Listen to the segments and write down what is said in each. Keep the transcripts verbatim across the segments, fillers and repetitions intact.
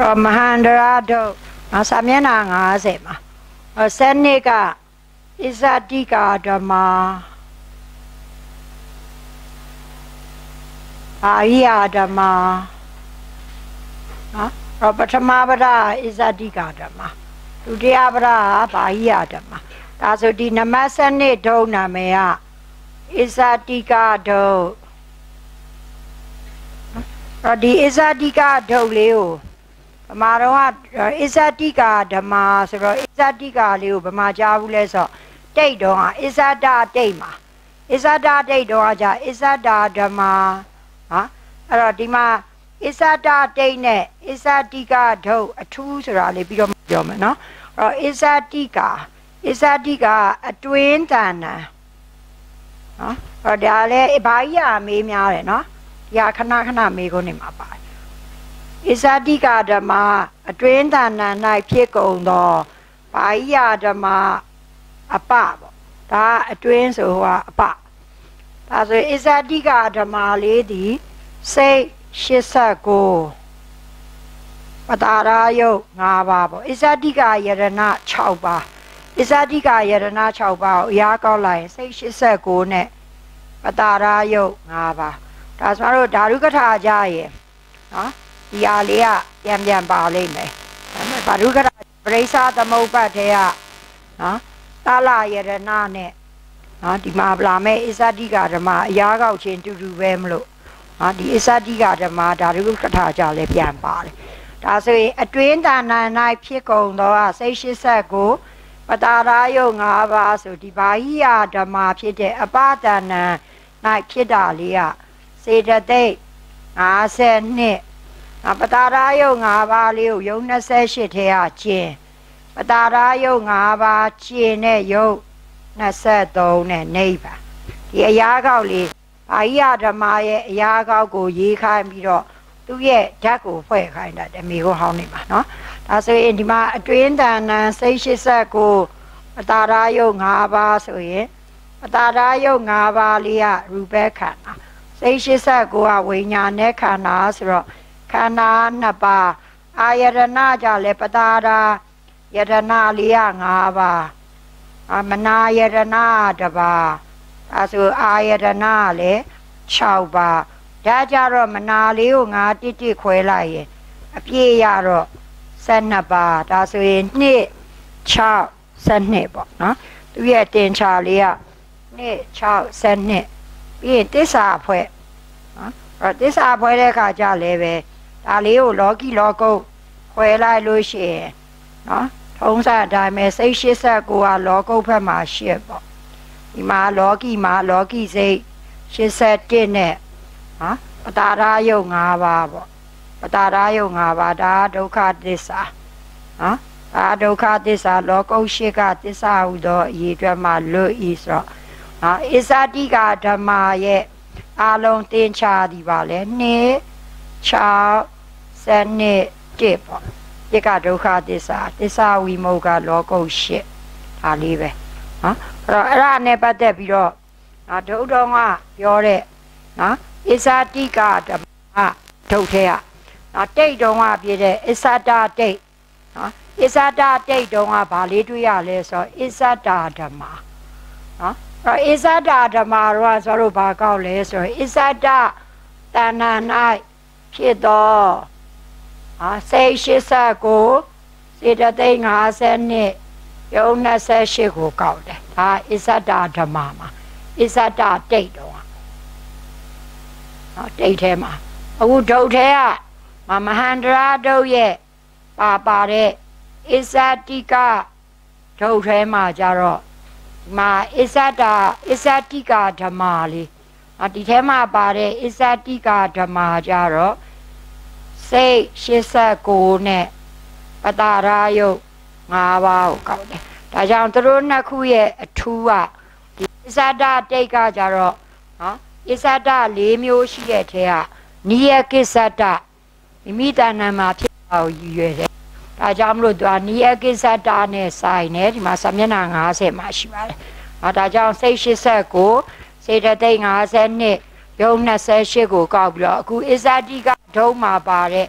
မဟာန္တရာတို့စာမျက်နှာ၅၀မှာစနစ်ကအစ္ဆတိကာဓမ္မအာရိယဓမ္မနော်ပထမပဒအစ္ဆတိကာဓမ္မဒုတိယပဒဘာဟိယဓမ္မဒါဆိုဒီနမစနစ်ဒုံနာမည်ကအစ္ဆတိကာဒုံအဲ့ဒီအစ္ဆတိကာဒုံလေးကိုဗမာတော်ကအစ္ဆတိကာဓမ္မဆိုတော့အစ္ဆတိကာလေးကိုဗမာကြားဘူးလဲဆိုတိတ်တော့အစ္ဆဒတိတ်မှာအစ္ဆဒတိတ်တော့じゃအစ္ဆဒဓမ္မဟာအဲ့တော့ဒီမှာအစ္ဆဒတိတ်နဲ့အစ္ဆတိကာဒုတ်အထူးဆိုတာလေးပြီးတော့ပြောမယ်နော်အဲ့တော့အစ္ဆတိကာအစ္ဆတိကာအတွင်းတဏ္ဍာနော်အဲ့ဒါလည်းဘာကြီးအမေးများတယ်နော်ဒီဟာခဏခဏမေးခွန်းနေမှာပါတယ်အစ္ဆတိကာဓမ္မအတွင်းတဏ္ဍာ၌ဖြစ်ကုန်သောဘာဟိယဓမ္မအပပေါ့ဒါအတွင်းဆိုဟိုကအပဒါဆိုအစ္ဆတိကာဓမ္မလေးဒီစိတ်ရှစ်ဆယ့်ကိုပတာရယုတ်၅ပါးပေါ့အစ္ဆတိကာယရဏ၆ပါးအစ္ဆတိကာယရဏ၆ပါးကိုအရာကောက်လိုက်ရင်စိတ်ရှစ်ဆယ့်ကိုနဲ့ပတာရယုတ်၅ပါးဒါဆိုတော့ဓာတုကထာကြရဲ့နော်ဒီအားလေးကပြန်ပြန်ပါလိမ့်မယ်ဒါပေမဲ့ဓာတုကထာပရိစ္ဆသမုပ္ပါဒ်ထဲကနော်သာလယရဏနဲ့နော်ဒီမှာလာမဲ့အစ္ဆတိကာဓမ္မအရာကောက်ခြင်းတူတူပဲမလို့နော်ဒီအစ္ဆတိကာဓမ္မဓာတုကထာကြလည်းပြန်ပါတယ်ဒါဆိုရင်အတွင်းတဏ္ဍာ၌ဖြစ်ကုန်သောစိတ်ရှစ်ဆယ့်ကိုပတာရယုတ်၅ပါးဆိုဒီဘာဟိယဓမ္မဖြစ်တဲ့အပတဏ္ဏ၌ဖြစ်တာလေးကစေတသိက်၅၂ပတာရယုတ်၅ပါးလေးကိုယုတ်၂၈ထဲကကျင်းပတာရယုတ်၅ပါးကျင်းတဲ့ယုတ်၂၃နဲ့နိဗ္ဗာန်ဒီအရာကောက်လေးဘာဟိယဓမ္မရဲ့အရာကောက်ကိုရေးခိုင်းပြီးတော့သူ့ရဲ့ဓာတ်ကိုဖွဲ့ခိုင်းတာတမေကိုဟောင်းနေမှာနော်ဒါဆိုရင်ဒီမှာအတွင်းတဏ္ဍာစိတ်ရှစ်ဆယ့်ကိုပတာရယုတ်၅ပါးဆိုရင်ပတာရယုတ်၅ပါးလေးကရူပခန္ဓာစိတ်ရှစ်ဆယ့်ကိုကဝိညာဉ်နဲ့ခန္ဓာဆိုတော့ခန္ဓာနှစ်ပါးအာယတနာကြလဲပတာရယတနာလေးက၅ပါးအမနာယတနာတစ်ပါးအဲဆိုအာယတနာလည်း၆ပါးဒါကြတော့မနာလေးကိုငါတိတိခွဲလိုက်ရင်အပြည့်ရတော့၁၂ပါးဒါဆိုရင်၂ ၆ ၁၂ပေါ့နော်သူရဲ့တင်ချာလေးက၂ ၆ ၁၂ပြီးရင်တစ္ဆာဖွဲ့နော်အဲ့တစ္ဆာဖွဲ့တဲ့အခါကျလည်းပဲဒါလေးကိုလောကီလောကုတ်ခွဲလိုက်လို့ရှိရင်နော်ထုံးစံအတိုင်းပဲစိတ်ရှစ်ဆယ့်ကိုကလောကုတ်ဘက်မှာရှစ်ပေါ့ဒီမှာလောကီမှာလောကီစိတ်ရှစ်ဆယ့်တစ်နဲ့နော်ပတာရယုတ်၅ပါးပေါ့ပတာရယုတ်၅ပါးဒါဒုက္ခသစ္စာနော်ဒါဒုက္ခသစ္စာလောကုတ်ရှစ်ကသစ္စာဟူသောအရေးအတွက်မှာလွတ်ဤဆိုတော့နော်အစ္ဆတိကာဓမ္မရဲ့အလုံးသင်္ချာဒီပါလေ၂ ၆ ၁၂ တစ်ပေါ့ဒီကဒုက္ခသစ္စာသစ္စာဝိမု ကလောကုတ်ရှစ်ဒါလေးပဲနော်အဲ့တော့အဲ့ဒါနဲ့ပတ်သက်ပြီးတော့ဒုတော်ကပြောတဲ့နော်အစ္ဆတိကာဓမ္မဒုတ်ထဲကနော်တိတ်တော်ကပြည့်တဲ့အစ္ဆဒတိတ်နော်အစ္ဆဒတိတ်တော်ကဘာလေးတွေ့ရလဲဆိုတော့အစ္ဆဒဓမ္မနော်အဲ့အစ္ဆဒဓမ္မတော့ဆိုတော့ဘာကောက်လဲဆိုတော့အစ္ဆဒတဏ္ဍာ၌ဖြစ်သောအာစိတ်ရှစ်ဆယ့်ကိုစေတသိက်၅၂ယုံ၂၈ကိုကောက်တယ်ဒါအစ္ဆဒဓမ္မမှာအစ္ဆဒတိတ်တော်နော်တိတ်ထဲမှာအခုဒုတ်ထဲကမမဟန္တရာဒုတ်ရဲ့ပါပါတဲ့အစ္ဆတိကဒုတ်ထဲမှာကြတော့မာအစ္ဆဒအစ္ဆတိကဓမ္မလေးဒီထဲမှာပါတဲ့အစ္ဆတိကဓမ္မကြတော့စိတ်ရှစ်ဆယ့်ကိုနဲ့ပတာရယုတ်၅ပါးကိုကောက်တယ်ဒါကြောင့်သူတို့နှစ်ခုရဲ့အထူးကဒီအစ္ဆဒတိတ်ကကြတော့နော်အစ္ဆဒ၄မျိုးရှိတဲ့ထဲကနိယကိစ္ဆဒမိမိတဏ္ဍာမှာဖြစ်တာကိုရည်ရွယ်တယ်ဒါကြောင့်မလို့သူကနိယကိစ္ဆဒနဲ့ဆိုင်နေဒီမှာစာမျက်နှာ၅၀မှာရှိပါတယ်။ဒါကြောင့်စိတ်ရှစ်ဆယ့်ကိုစေတသိက်၅၂ယုံ၂၈ကိုကောက်ပြီးတော့အခုအစ္ဆတိကဒုံမှာပါတဲ့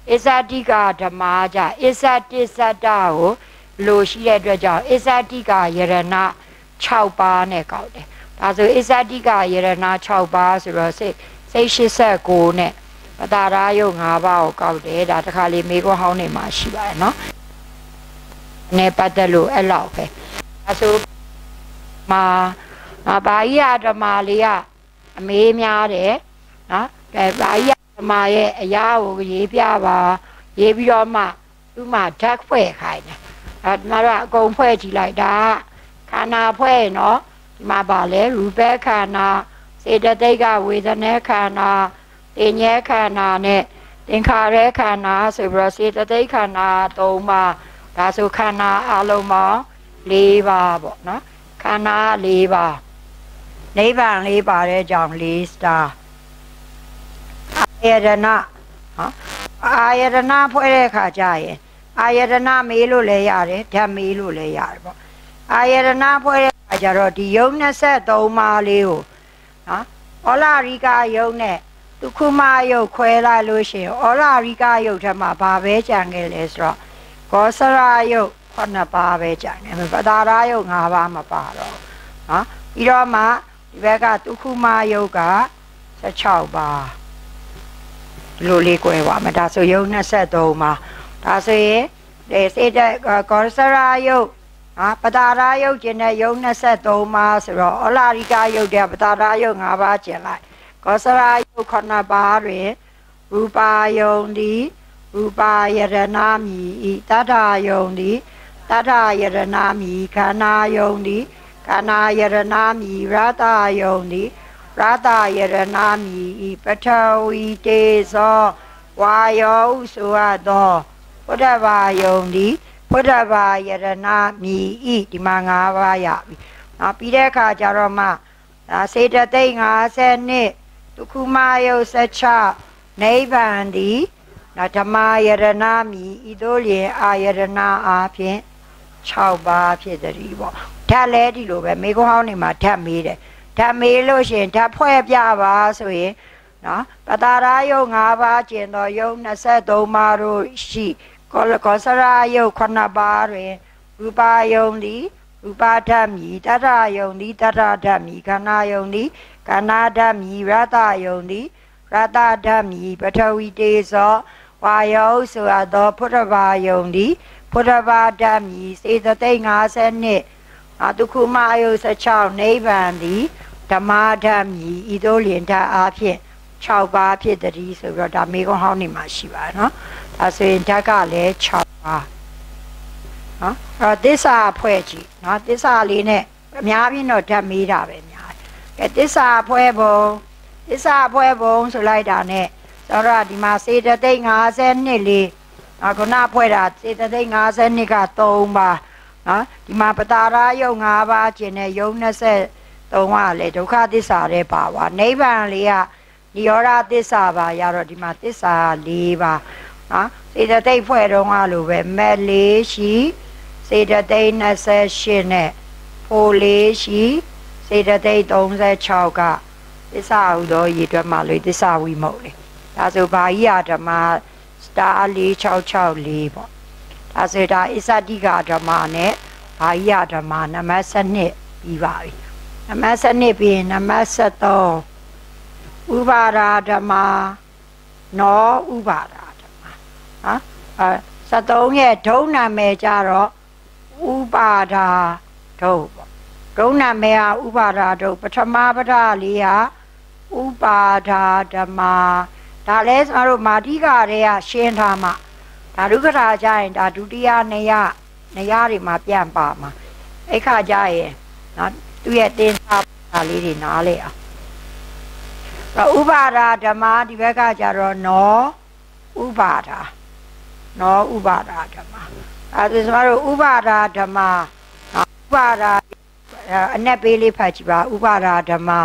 အစ္ဆတိကဓမ္မကြအစ္ဆတိစတ္တကိုလိုရှိတဲ့အတွက်ကြောင့်အစ္ဆတိကယရဏ၆ပါးနဲ့ကောက်တယ်ဒါဆိုအစ္ဆတိကယရဏ၆ပါးဆိုတော့စိတ်စိတ်၈၉နဲ့ပတာရယုတ်၅ပါးကိုကောက်တယ်ဒါတခါလေးမေခွန်းဟောင်းနေမှာရှိပါတယ်နော်နဲ့ပတ်သက်လို့အဲ့လောက်ပဲဒါဆိုမှာဘာကြီးအဓမ္မလေးကအမေးများတယ်နော်ကဲဘာကြီးဓမ္မရဲ့အရာကိုရေးပြပါရေးပြီးတော့မှသူ့မှာဓာတ်ဖွဲ့ခိုင်းတယ်အဲဒါတော့အကုန်ဖွဲ့ကြည့်လိုက်တာခန္ဓာဖွဲ့နော်ဒီမှာပါလဲရူပခန္ဓာစေတသိက်ကဝေဒနာခန္ဓာတင်ញဲခန္ဓာနဲ့သင်္ခါရခန္ဓာဆိုပြီးတော့စေတသိက်ခန္ဓာ၃ပါးဒါဆိုခန္ဓာအလုံးပေါင်း၄ပါးပေါ့နော်ခန္ဓာ၄ပါးနိဗ္ဗာန်၄ပါးတဲ့ကြောင့်၄စတာအာယတနာဟောအာယတနာဖွဲ့တဲ့အခါကျရင်အာယတနာမေးလို့လည်းရတယ်ဓာတ်မေးလို့လည်းရတယ်ပေါ့အာယတနာဖွဲ့တဲ့အခါကျတော့ဒီယုံ၂၃ပါးလေးကိုနော်ဩလာရိကယုံနဲ့ဒုက္ခမယုတ်ခွဲလိုက်လို့ရှိရင်ဩလာရိကယုတ်ထက်မှာဘာပဲကြံခဲ့လဲဆိုတော့ကောစရယုတ်ခုနှစ်ပါးပဲကြံတယ်ပတာရယုတ်၅ပါးမပါတော့နော်ပြီးတော့မှဒီဘက်ကဒုက္ခမယုတ်က၁၆ပါးဒီလိုလေး꿰ပါမယ်ဒါဆိုယုတ်၂၃ပါးဒါဆိုရင်ဒီစေတကောစရယုတ်ဟာပတာရယုတ်ကျင်တဲ့ယုတ်၂၃ပါးဆိုတော့ဩလာရိကယုတ်တဲ့ပတာရယုတ်၅ပါးကျင်လိုက်ကောစရာယုတ်ခုနှစ်ပါးတွင်ရူပါယုံသည်ရူပါယရဏမီဤတတ္ထယုံသည်တတ္ထယရဏမီခန္ဓာယုံသည်ခန္ဓာယရဏမီရတယုံသည်ရတယရဏမီဤပထဝီတေဇောဝါယောဆိုအပ်သောဘုဒ္ဓဘာယုံသည်ဘုဒ္ဓဘာယရဏမီဤဒီမှာ၅ပါးရပြီနောက်ပြီးတဲ့အခါကျတော့မှဒါစေတသိက်၅၂ဒုက္ခမယုတ်၁၆နိဗ္ဗာန်သည်ဓမ္မယရဏမီဤသို့လျင်အာယရဏအားဖြင့်၆ပါးဖြစ်သည်ပေါ့ဓာတ်လဲဒီလိုပဲမေခွန်းဟောင်းနေမှာဓာတ်မေးတယ်ဓာတ်မေးလို့ရှိရင်ဓာတ်ဖွဲ့ပြပါဆိုရင်နော်ပတာရယုတ်၅ပါးကျင်သောယုတ်၂၃ပါးတို့ရှိကောကောစရာယုတ်ခုနှစ်ပါးတွင်ရူပါယုံသည်ရူပဓာတ်မီတတ္ထယုံသည်တတ္ထဓာတ်မီခန္ဓာယုံသည်ခန္ဓာဓာတ်မီရတယုံသည်ရတဓာတ်မီပထဝီတေဇောဝါယောဆိုအပ်သောဘုဒ္ဓဘာယုံသည်ဘုဒ္ဓဘာဓာတ်မီစေတသိက်၅၂ဒုက္ခမယုတ်၁၆နိဗ္ဗာန်သည်ဓမ္မဓာတ်မီဤသို့လျင်ဓာတ်အားဖြင့်၆ပါးဖြစ်သည်ဆိုပြီးတော့ဒါမေခွန်းဟောင်းနေမှာရှိပါတယ်နော်ဒါဆိုရင်ဓာတ်ကလည်း၆ပါးနော်အဲ့တော့သစ္စာဖွဲ့ကြည့်နော်သစ္စာလေးနဲ့အများကြီးတော့ဓာတ်မေးတာပဲများကဲသစ္စာဖွဲ့ပုံသစ္စာဖွဲ့ပုံဆိုလိုက်တာနဲ့ဆိုတော့ဒီမှာစေတသိက်၅၂လေးနော်ခုနဖွဲ့တာစေတသိက်၅၂က၃ပါးနော်ဒီမှာပတာရယုတ်၅ပါးကျင်တဲ့ယုတ်၂၃ကလည်းဒုက္ခသစ္စာတွေပါပါနိဗ္ဗာန်လေးကနိရောဓသစ္စာပါရတော့ဒီမှာသစ္စာ၄ပါးနော်စေတသိက်ဖွဲ့တော့ကလိုပဲမဲ့လေးရှိစေတသိက်၂၈နဲ့ဖိုလေးရှိစေတသိက်၃၆ကသစ္စာဟုသောရည်တွက်မှလို့သစ္စာဝိမုတ်လေဒါဆိုဘာကြီးအဓမ္မစတာ၄၆၆၄ပေါ့ဒါဆိုဒါအစ္ဆတိကဓမ္မနဲ့ဘာကြီးအဓမ္မနံပါတ်၁၂ပြီးပါပြီနံပါတ်၁၂ပြီးရင်နံပါတ်၁၃ဥပါဒာဓမ္မနောဥပါဒာဓမ္မဟာအဲ၁၃ရဲ့ဒုံနာမည်ကြတော့ဥပါဒာဒုတ်ပေါ့ဒုံနာမည်ဟာဥပါဒာဒုတ်ပထမပဒလေးဟာဥပါဒာဓမ္မဒါလဲကျွန်တော်တို့မာတိကတွေကရှင်းထားမှဒါဒုက္ခရာကြရင်ဒါဒုတိယနေရနေရတွေမှာပြန်ပါမှာအဲ့ခါကြရင်နော်သူ့ရဲ့တင်းစားပါလေးတွေနားလေအောင်ဥပါဒာဓမ္မဒီဘက်ကကြတော့နောဥပါဒာနောဥပါဒာဓမ္မအဲဒါဆိုတော့ဥပါဒာဓမ္မဥပါဒာအနက်ပေးလေးဖတ်ကြည့်ပါဥပါဒာဓမ္မ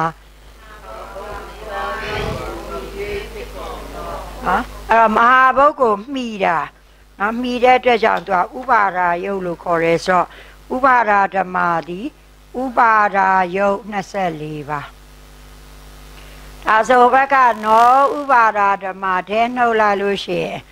ဟာအဲ့တော့မဟာဘုတ်ကိုမှီတာနော်မှီတဲ့အတွက်ကြောင့်သူကဥပါဒာယုတ်လို့ခေါ်ရဲဆိုတော့ဥပါဒာဓမ္မသည်ဥပါဒာယုတ်၂၄ပါးဒါဆိုဘက်ကနောဥပါဒာဓမ္မထဲနှုတ်လိုက်လို့ရှိရင်စ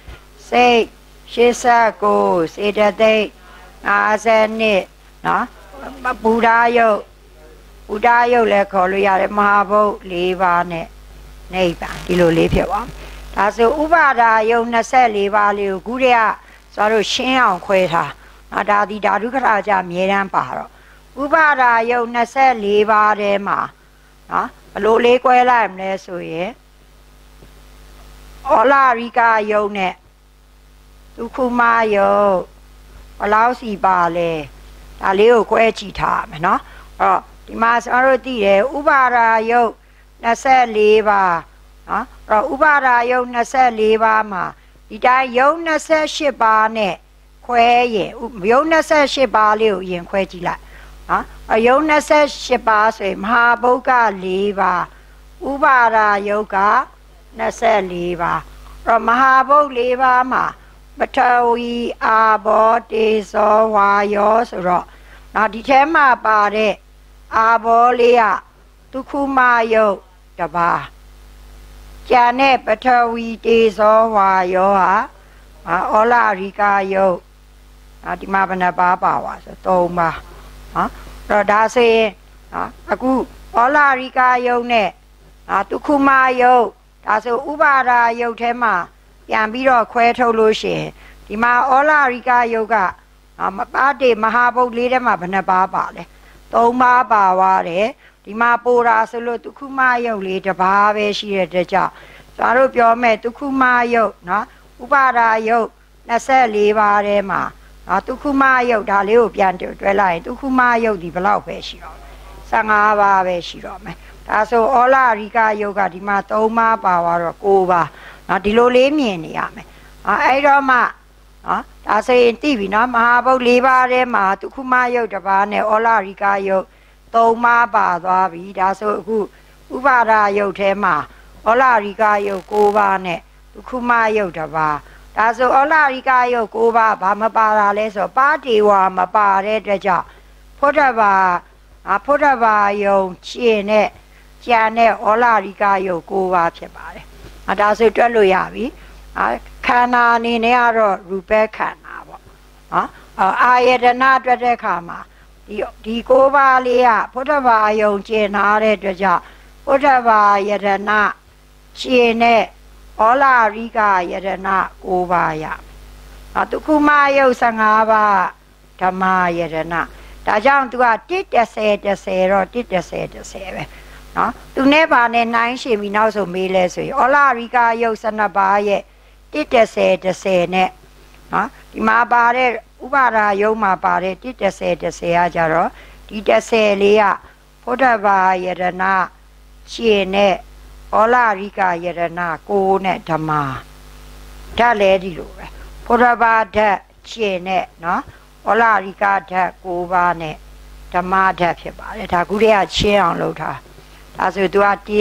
စိတ်ရှစ်ဆက်ကိုစေတသိက်ငါးဆယ်နှစ်နော်ဗုဒ္ဓယုတ်ဗုဒ္ဓယုတ်လည်းခေါ်လို့ရတယ်မဟာဘုတ်၄ပါးနဲ့နိဗ္ဗာန်ဒီလိုလေးဖြစ်ပါဒါဆိုဥပါဒါယုတ်၂၄ပါးလေးကိုခုတည်းကဆိုတော့ရှင်းအောင်ခွဲထားနော်ဒါဒီဓာတုခရာကြအမြဲတမ်းပါတော့ဥပါဒါယုတ်၂၄ပါးထဲမှာနော်ဘလို့လေးကွဲလိုက်မလဲဆိုရင်ဩလာရိကယုတ်နဲ့ဒုက္ခမယုတ်ဘလောက်စီပါလဲဒါလေးကိုခွဲကြည့်ထားမယ်နော်အဲ့တော့ဒီမှာကျွန်တော်တို့သိတယ်ဥပါဒါယုတ်၂၄ပါးနော်အဲ့တော့ဥပါဒါယုတ်၂၄ပါးမှာဒီတိုင်းယုတ်၂၈ပါးနဲ့ခွဲရင်ယုတ်၂၈ပါးလေးကိုအရင်ခွဲကြည့်လိုက်နော်အယုတ်၂၈ပါးဆိုရင်မဟာဘုတ်က၄ပါးဥပါဒါယုတ်က၂၄ပါးအဲ့တော့မဟာဘုတ်၄ပါးမှာပထဝီအာဘောတေဇောဝါယောဆိုတော့နော်ဒီထဲမှာပါတဲ့အာဘောလေးကဒုက္ခမယုတ်တပါးကျန်တဲ့ပထဝီတေဇောဝါယောဟာဩလာရိကယုတ်နော်ဒီမှာဘယ်နှပါးပါဝါဆို၃ပါးနော်အဲ့တော့ဒါဆိုရင်နော်အခုဩလာရိကယုတ်နဲ့နော်ဒုက္ခမယုတ်ဒါဆိုဥပါဒါယုတ်ထဲမှာပြန်ပြီးတော့ခွဲထုတ်လို့ရှိရင်ဒီမှာဩလာရိကယုတ်ကမပါတေမဟာဘုတ်လေးထဲမှာဘယ်နှပါးပါလဲ၃ပါးပါသွားတယ်ဒီမှာပိုတာဆိုလို့ဒုက္ခမယုတ်လေးတစ်ပါးပဲရှိတဲ့အတွက်ကြောင့်ကျွန်တော်တို့ပြောမဲ့ဒုက္ခမယုတ်နော်ဥပါဒါယုတ်၂၄ပါးထဲမှာနော်ဒုက္ခမယုတ်ဒါလေးကိုပြန်တွဲလိုက်ရင်ဒုက္ခမယုတ်ဒီဘယ်လောက်ပဲရှိတော့၁၅ပါးပဲရှိတော့မယ်ဒါဆိုဩလာရိကယုတ်ကဒီမှာ၃ပါးပါသွားတော့၉ပါးနော်ဒီလိုလေးမြင်နေရမယ်နော်အဲ့တော့မှနော်ဒါဆိုရင်သိပြီနော်မဟာဘုတ်၄ပါးထဲမှာဒုက္ခမယုတ်တစ်ပါးနဲ့ဩလာရိကယုတ်၃ပါးပါသွားပြီဒါဆိုအခုဥပါဒါယုတ်ထဲမှာဩလာရိကယုတ်၉ပါးနဲ့ဒုက္ခမယုတ်တစ်ပါးဒါဆိုဩလာရိကယုတ်၉ပါးဘာမပါတာလဲဆိုပါတေဝါမပါတဲ့အတွက်ကြောင့်ဖုဒ္ဓဘာအဖုဒ္ဓဘာယုံရှင်းနဲ့ကျန်တဲ့ဩလာရိကယုတ်၉ပါးဖြစ်ပါတယ်အဒါဆိုတွက်လို့ရပြီခန္ဓာအနေနဲ့ကတော့ရူပခန္ဓာပေါ့နော်အာယတနာတွက်တဲ့အခါမှာဒီဒီ၉ပါးလေးကဖုဒ္ဓဘာယုံကျင်ထားတဲ့အတွက်ကြောင့်ဖုဒ္ဓဘာယတနာရှင်းနဲ့ဩလာရိကယတနာ၉ပါးရနော်ဒုက္ခမယုတ်၁၅ပါးဓမ္မယတနာဒါကြောင့်သူကတစ်၁၀၁၀တော့တစ်၁၀၁၀ပဲနော်သူနဲ့ပါနဲ့နှိုင်းရှင်ပြီးနောက်ဆုံးမေးလဲဆိုရင်ဩလာရိကယုတ်၁၂ပါးရဲ့တစ်၁၀၁၀နဲ့နော်ဒီမှာပါတဲ့ဥပါဒါယုတ်မှာပါတဲ့တစ်၁၀၁၀ကကြတော့ဒီ၁၀လေးကဖုဒ္ဓဘာယတနာရှင်နဲ့ဩလာရိကယတနာကိုနဲ့ဓမ္မဓာတ်လဲဒီလိုပဲဖုဒ္ဓဘာဓာတ်ရှင်နဲ့နော်ဩလာရိကဓာတ်၉ပါးနဲ့ဓမ္မဓာတ်ဖြစ်ပါတယ်ဒါခုတည်းကချင်းအောင်လုပ်ထားဒါဆိုသူကတစ်၁၀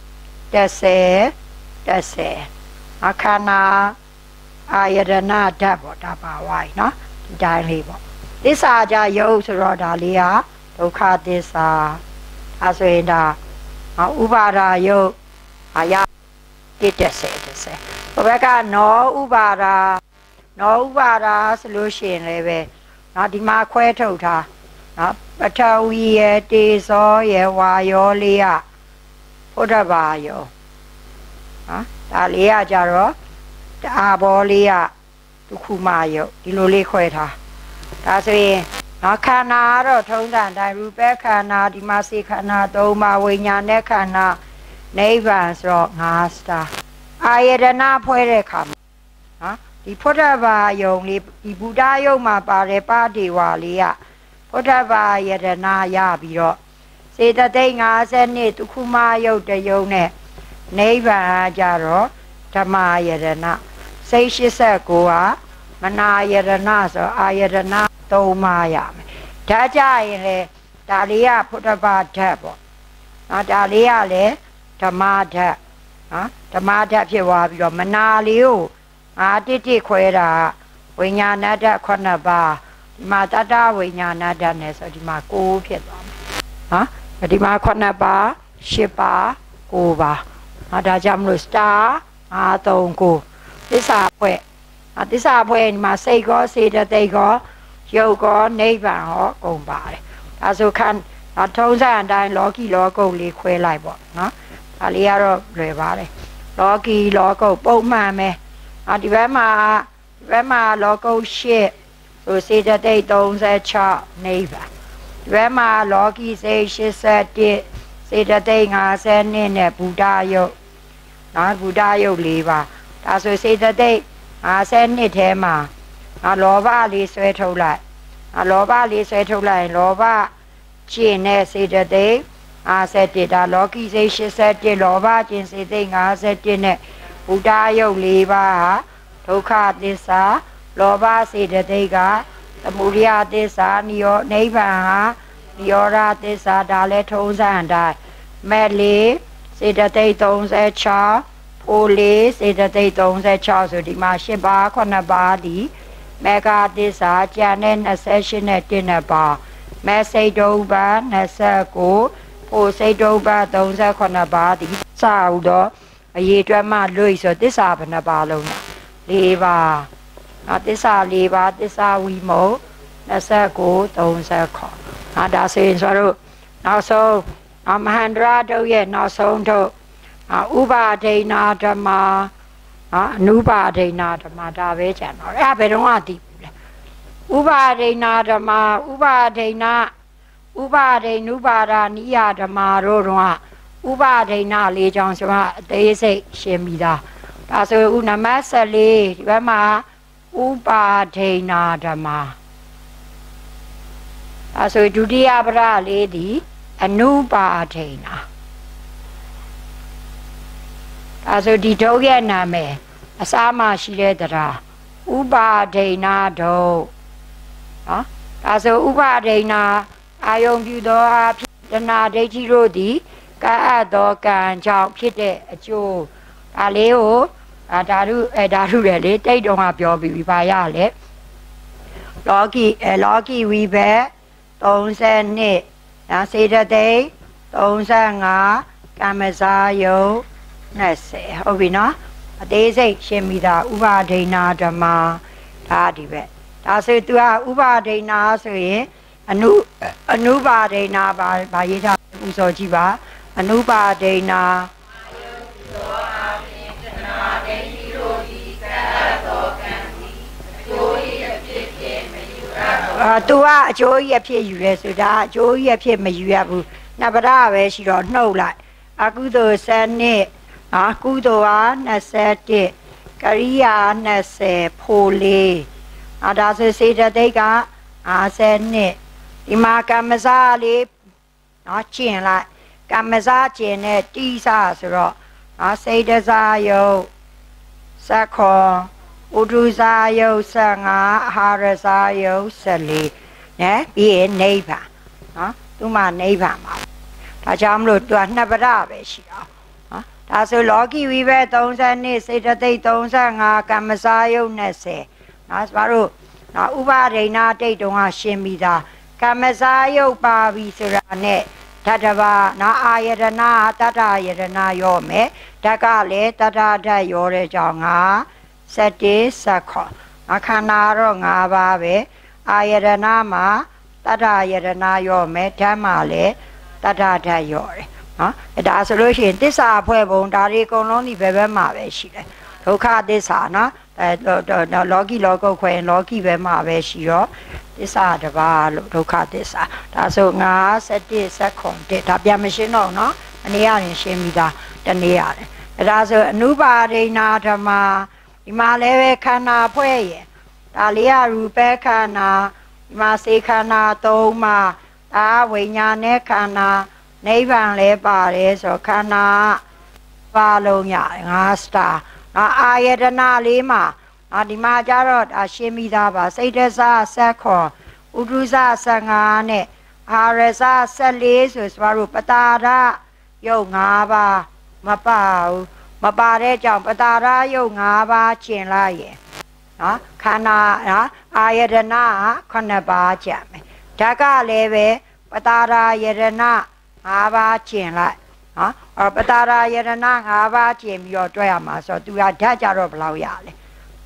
၁၀အခန္ဓာအာယတနာဓာတ်ပေါ့ဒါပါဝိုင်းနော်ဒီတိုင်းလေးပေါ့သစ္စာကြယုတ်ဆိုတော့ဒါလေးကဒုက္ခသစ္စာအဲဆိုရင်ဒါဥပါဒါယုတ်အာရတစ်၁၀၁၀ဘဘကနောဥပါဒါနောဥပါဒါဆိုလို့ရှိရင်လည်းပဲနော်ဒီမှာခွဲထုတ်ထားနော်ပထဝီရတေဇောရဝါယောလေးကဖုဒ္ဓဘာယောနော်ဒါလေးကကြတော့အာဘောလေးကဒုက္ခမယုတ်ဒီလိုလေးခွဲထားဒါဆိုရင်နော်ခန္ဓာကတော့ထုံးတန်တိုင်းရူပခန္ဓာဒီမှာစေခန္ဓာ၃ပါးဝိညာဉ်နဲ့ခန္ဓာနိဗ္ဗာန်ဆိုတော့၅စတာအာယတနာဖွဲ့တဲ့အခါမှာနော်ဒီဖုဒ္ဓဘာယုံလေးဒီဗုဒ္ဓယုံမှာပါတဲ့ပါတေဝါလေးကဖုဒ္ဓဘာယတနာရပြီးတော့စေတသိက်၅၀နှစ်ဒုက္ခမယုတ်တယုံနဲ့နိဗ္ဗာန်ကြတော့ဓမ္မယတနာစိတ်၈၉ကမနာယတနာဆိုအာယတနာ၃ပါးရမယ်ဒါကြရင်လေဒါလေးကဖုဒ္ဓဘာဓာတ်ပေါ့နော်ဒါလေးကလည်းဓမ္မဓာတ်နော်ဓမ္မဓာတ်ဖြစ်သွားပြီးတော့မနာလေးကိုငါတိတိခွဲတာဝိညာဏဓာတ်ခုနှစ်ပါးဒီမှာတတဝိညာဏဓာတ်နဲ့ဆိုဒီမှာ၉ဖြစ်သွားမယ်နော်ဒီမှာခုနှစ်ပါး၈ပါး၉ပါးနော်ဒါကြောင့်မလို့စတာ၅၃၉သစ္စာဖွဲ့သစ္စာဖွဲ့မှာစိတ်ကောစေတသိက်ကောရုပ်ကောနိဗ္ဗာန်ဟောကုန်ပါတယ်ဒါဆိုခန္ဓာထုံးစံအတိုင်းလောကီလောကုတ်လေးခွဲလိုက်ပေါ့နော်ဒါလေးကတော့လွယ်ပါတယ်လောကီလောကုတ်ပုံမှန်ပဲအာဒီဘက်မှာဒီဘက်မှာလောကုတ်ရှစ်ဆိုစေတသိက်သုံးဆယ်ခြောက်နိဗ္ဗာန်ဒီဘက်မှာလောကီစိတ်ရှစ်ဆယ်တစ်စေတသိက်ငါးဆယ်နှစ်နဲ့ဘုဒ္ဓယုတ်နော်ဘုဒ္ဓယုတ်၄ပါးဒါဆိုစေတသိက်ငါးဆယ်နှစ်ထဲမှာငါလောဘလေးဆွဲထုတ်လိုက်ငါလောဘလေးဆွဲထုတ်လိုက်ရင်လောဘကျင့်တဲ့စေတသိက်ငါးဆယ်တစ်ဒါလောကီစိတ်ရှစ်ဆယ်တစ်လောဘကျင့်စေတသိက်ငါးဆယ်တစ်နဲ့ဘုဒ္ဓယုတ်၄ပါးဟာဒုက္ခသစ္စာလောဘစေတသိက်ကသမုဒယသစ္စာနိရောနိဗ္ဗာန်ဟာနိရောဓသစ္စာဒါလည်းထုံးစံအတိုင်းမဲ့လေးစေတသိက်သုံးဆယ်ခြောက်ဖိုလေးစေတသိက်သုံးဆယ်ခြောက်ဆိုဒီမှာ၈ပါးခုနှစ်ပါးဒီမေဃသစ္စာကျန်တဲ့၂၈နဲ့တစ်နှစ်ပါးမဲစိတ်တုပ္ပ၂၉ဖိုစိတ်တုပ္ပ၃၈ပါးဒီစဟုတော့အရေးအတွက်မှလွိဆိုသစ္စာဘယ်နှပါလုံးလဲ၄ပါးအသစ္စာ၄ပါးသစ္စာဝိမုတ်၂၉ ၃၈အာဒါဆိုရင်ဆိုတော့နောက်ဆုံးအမဟန္ဒရာတို့ရဲ့နောက်ဆုံးထုတ်ဥပါဒိဏဓမ္မာအနုပါဒိဏဓမ္မာဒါပဲကျန်တော့အဲ့ဒါဘယ်တော့မှသိဘူးလေဥပါဒိဏဓမ္မာဥပါဒိဏဥပါဒိဏုပါဒနိယဓမ္မာတို့တော့ဥပါဒိဏလေးကြောင့်ဆိုတော့အသေးစိတ်ရှင်းပြီးသားဒါဆိုဥနမဆယ်လေးဒီဘက်မှာဥပါဒိဏဓမ္မာဒါဆိုဒုတိယပဒလေးဒီအနုပါဒိဏဒါဆိုဒီဒုတ်ရဲ့နာမည်အစားမရှိတဲ့တရားဥပါဒိဏဒုတ်နော်ဒါဆိုဥပါဒိဏအာယုံပြုသောအဖြစ်တဏှာဒိဋ္ဌိတို့သည်ကံအပ်သောကံကြောင့်ဖြစ်တဲ့အကျိုးဒါလေးကိုအာဓာတုအဲဓာတုတယ်လေတိတ်တုံးကပြောပြီးပြီပါရလေလောကီအဲလောကီဝိဘက်၃၂ဒါစေတသိက်၃၅ကမ္မဇာယုတ်၂၀ဟုတ်ပြီနော်အသေးစိတ်ရှင်းပြီးသားဥပါဒိဏဓမ္မာဒါဒီပဲဒါဆိုသူကဥပါဒိဏဆိုရင်အနုအနုပါဒိဏဘာဘာရေးထားပူဇော်ကြည့်ပါအနုပါဒိဏအာသူကအကျိုးကြီးအဖြစ်ယူရဲဆိုတာအကျိုးကြီးအဖြစ်မယူရဘူးနဗရပဲရှိတော့နှုတ်လိုက်အကုသိုလ်စနစ်အာကုသိုလ်ဟာ၂၁ကရိယာ၂၀ဖိုလေးအာဒါဆိုစေတသိက်က၅၂ဒီမှာကမ္မဇာလေးနော်ကျင်လိုက်ကမ္မဇာကျင်တဲ့တိစဆိုတော့အာစေတဇာယုတ်သက္ခောဥဒုဇာယုတ်၁၅အာဟာရဇာယုတ်၁၄နဲပြီးရင်နိဗ္ဗာန်နော်သူမှနိဗ္ဗာန်ပါဒါကြောင့်မလို့သူကနှစ်ပဒပဲရှိအောင်နော်ဒါဆိုလောကီဝိဘက်၃၂စေတသိက်၃၅ကမ္မဇာယုတ်၂၀နော်ကျမတို့နော်ဥပါဒိဏတိတ်တုံးကရှင်းပြီးသားကမ္မဇာယုတ်ပါပြီဆိုတာနဲ့ဓာတဘာနော်အာယတနာတတ္တယတနာရောမယ်ဓာတ်ကလည်းတတ္တဓာတ်ရောတဲ့ကြောင့်ငါစတ္တိစက္ခောအခန္ဓာတော့၅ပါးပဲအာယတနာမှာတတ္တယတနာရောမယ်ဓာတ်မှာလည်းတတ္တဓာတ်ရောတယ်နော်အဲဒါဆိုလို့ရှိရင်သစ္စာဖွဲ့ပုံဒါတွေအကုန်လုံးဒီဘယ်ဘက်မှာပဲရှိတယ်ဒုက္ခသစ္စာနော်အဲလောကီလောကုတ်ခွဲရင်လောကီဘက်မှာပဲရှိတော့သစ္စာတစ်ပါးလို့ဒုက္ခသစ္စာဒါဆိုငါစတ္တိစက္ခုံတစ်ဒါပြန်မရှင်းတော့နော်အနေရရင်ရှင်းပြီးသားတနေ့ရတယ်အဲဒါဆိုအနုပါဒိဏဓမ္မာဒီမှာလည်းပဲခန္ဓာဖွဲ့ရဒါလေးကရူပခန္ဓာဒီမှာစေခန္ဓာ၃ပါးဒါဝိညာဉ်နဲ့ခန္ဓာနိဗ္ဗာန်လည်းပါတယ်ဆိုခန္ဓာပါလုံးရတယ်ငါးစတာနော်အာယတနာလေးမှာအာဒီမှာကျတော့ဒါရှင်းပြီးသားပါစိတ်တစဆက်ခွန်ဥဒုဇ၁၅နဲ့အာရဇ၁၄ဆိုစပါတို့ပတာရယုတ်၅ပါးမပါဘူးမပါတဲ့ကြောင့်ပတာရယုတ်၅ပါးကျင်လိုက်ရင်နော်ခန္ဓာနော်အာယတနာခုနှစ်ပါးကျန်မယ်ဓာတ်ကလည်းပဲပတာရယတနာ၅ပါးကျင်လိုက်နော်အော်ပတာရယတနာ၅ပါးကျင်ပြီးတော့တွဲရမှာဆိုတော့သူကဓာတ်ကြတော့ဘယ်လောက်ရလဲနော်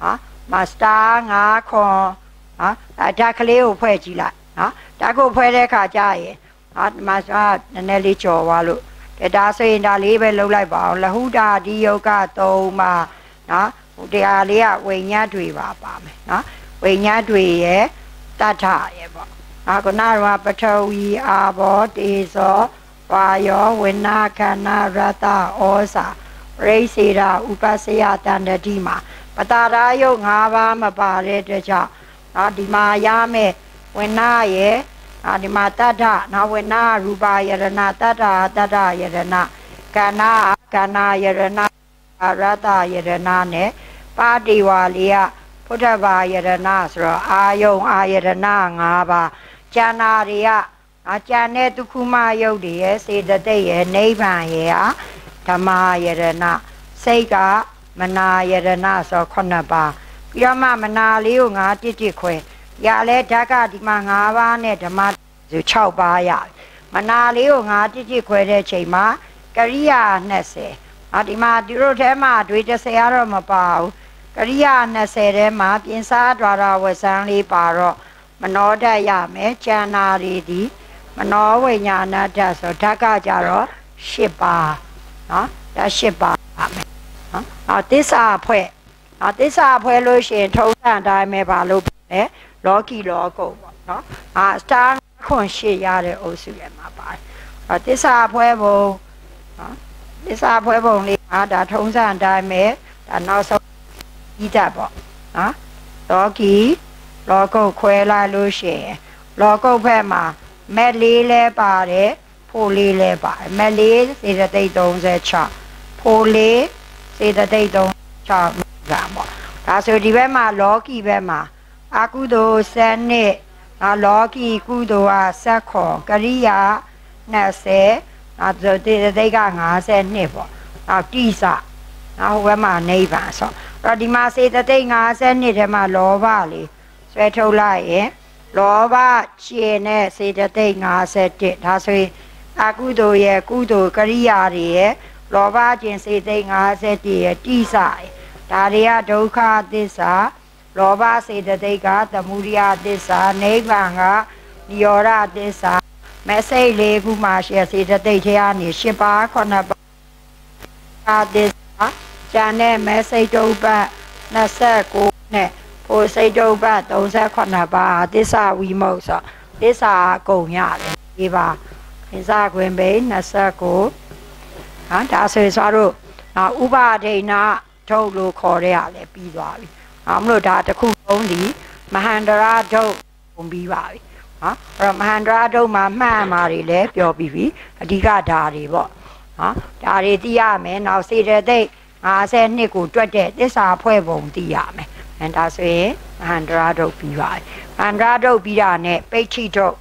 မာစတာငါးခွန်နော်ဒါကလေးကိုဖွဲ့ကြည့်လိုက်နော်ဒါကိုဖွဲ့တဲ့ခါကျရင်နော်ဒီမှာနည်းနည်းလေးကြော်သွားလို့ဒါဆိုရင်ဒါလေးပဲလှုပ်လိုက်ပါအောင်လဟုတာဒီယုတ်ကသုံးပါနော်တရားလေးကဝိညာဉ်တွေပါပါမယ်နော်ဝိညာဉ်တွေရဲ့တတ္ထရဲ့ပေါ့နော်ခုနကပထဝီအာဘောတေဇောဝါယောဝိနာခန္ဓာရတဩဇာပရိစေရာဥပစယတန္တတိမှာပတာရာယုတ်၅ပါးမပါတဲ့အတွက်ကြောင့်နော်ဒီမှာရမယ်ဝိနာရဲ့အာဒီမှာတတ္ထနော်ဝိနာရူပယရဏတတ္ထတတ္ထယရဏကန္နာကန္နာယရဏရတယရဏနဲ့ပါတိဝါလေးကဖုဒ္ဓဘာယရဏဆိုတော့အာယုံအာယရဏ၅ပါးကျန်တာတွေကအကျန်တဲ့ဒုက္ခမယုတ်တွေရဲ့စေတသိက်ရဲ့နိဗ္ဗာန်ရဲ့ဓမ္မယရဏစိတ်ကမနာယရဏဆိုခုနှစ်ပါးပြီးတော့မှမနာလေးကိုငါတစ်တစ်ခွဲရလဲဓာတ်ကဒီမှာ၅ပါးနဲ့ဓမ္မဆို၆ပါးရမနာလေးကိုငါတစ်တစ်ခွဲတဲ့ချိန်မှာကရိယာ၂၀အဒီမှာဒီလိုထဲမှာတွေ၁၀ကတော့မပါဘူးကရိယာ၂၀ထဲမှာပြင်စားဒွါရဝဆန်းလေးပါတော့မနောဓာတ်ရမယ်ကျန်နာတွေဒီမနောဝိညာဏဓာတ်ဆိုဓာတ်ကကြတော့၈ပါးနော်ဒါ၈ပါးပါမယ်နော်အော်သစ္စာဖွဲ့အော်သစ္စာဖွဲ့လို့ရှိရင်ထုံးစံအတိုင်းပဲပါလို့ပဲလောကီလောကုတ်ပေါ့နော်အာစတာခွန်ရှေ့ရတဲ့အုပ်စုရမှာပါတယ်အော်သစ္စာဖွဲ့ပုံနော်သစ္စာဖွဲ့ပုံလေးဟာဒါထုံးစံအတိုင်းပဲဒါနောက်ဆုံးဤတတ်ပေါ့နော်လောကီလောကုတ်ခွဲလိုက်လို့ရှိရင်လောကုတ်ဘက်မှာမက်လေးလဲပါတယ်ဖိုလေးလဲပါတယ်မက်လေးစေတသိက်၃၆ဖိုလေးစေတသိက်၃၆ကံပေါ့ဒါဆိုဒီဘက်မှာလောကီဘက်မှာအကုသိုလ်စနစ်လောကီကုသိုလ်ကစက်ခေါ်ကရိယာ၂၀နောက်စေတသိက်က၅၂ပေါ့နောက်တိစနောက်ဟိုဘက်မှာနိဗ္ဗာန်ဆိုတော့ဒီမှာစေတသိက်၅၂ထဲမှာလောဘလေးဆွဲထုတ်လိုက်ရင်လောဘကျင်တဲ့စေတသိက်၅၁ဒါဆိုရင်အကုသိုလ်ရဲ့ကုသိုလ်ကရိယာတွေရဲ့လောဘကျင်စေတသိက်၅၁ရဲ့တိစရဲ့ဒါတွေကဒုက္ခသစ္စာလောဘစေတသိက်ကသမုဒယသစ္စာနိဗ္ဗာန်ကနိရောဓသစ္စာမစိတ်လေးခုမှရှေ့စေတသိက်ထဲကနေ၈ပါးခုနှစ်ပါးအာသစ္စာကျန်တဲ့မစိတ်တုပ္ပ၂၉နဲ့ိုစိတ်တုပ္ပ၃၈ပါးသစ္စာဝိမုတ်ဆိုသစ္စာကုန်ရတယ်ဒီပါသစ္စာခွင်ပိ၂၉ဟာဒါဆိုဆိုတော့ဥပါဒိဏထုတ်လို့ခေါ်ရလဲပြီးသွားပြီအမလို့ဒါတစ်ခုလုံးဒီမဟန္တရာထုတ်ပုံပြီးပါပြီနော်အဲ့တော့မဟန္တရာထုတ်မှာမှန်မှာတွေလည်းပြောပြီးပြီအဓိကဒါတွေပေါ့နော်ဒါတွေသိရမယ်နောက်စေတသိက်၅၂ကိုတွက်တဲ့သစ္စာဖွဲ့ပုံသိရမယ်အဲဒါဆိုရင်မဟန္တရာထုတ်ပြီးပါပြီမဟန္တရာထုတ်ပြီးတာနဲ့ပိဋ္ဌိထုတ်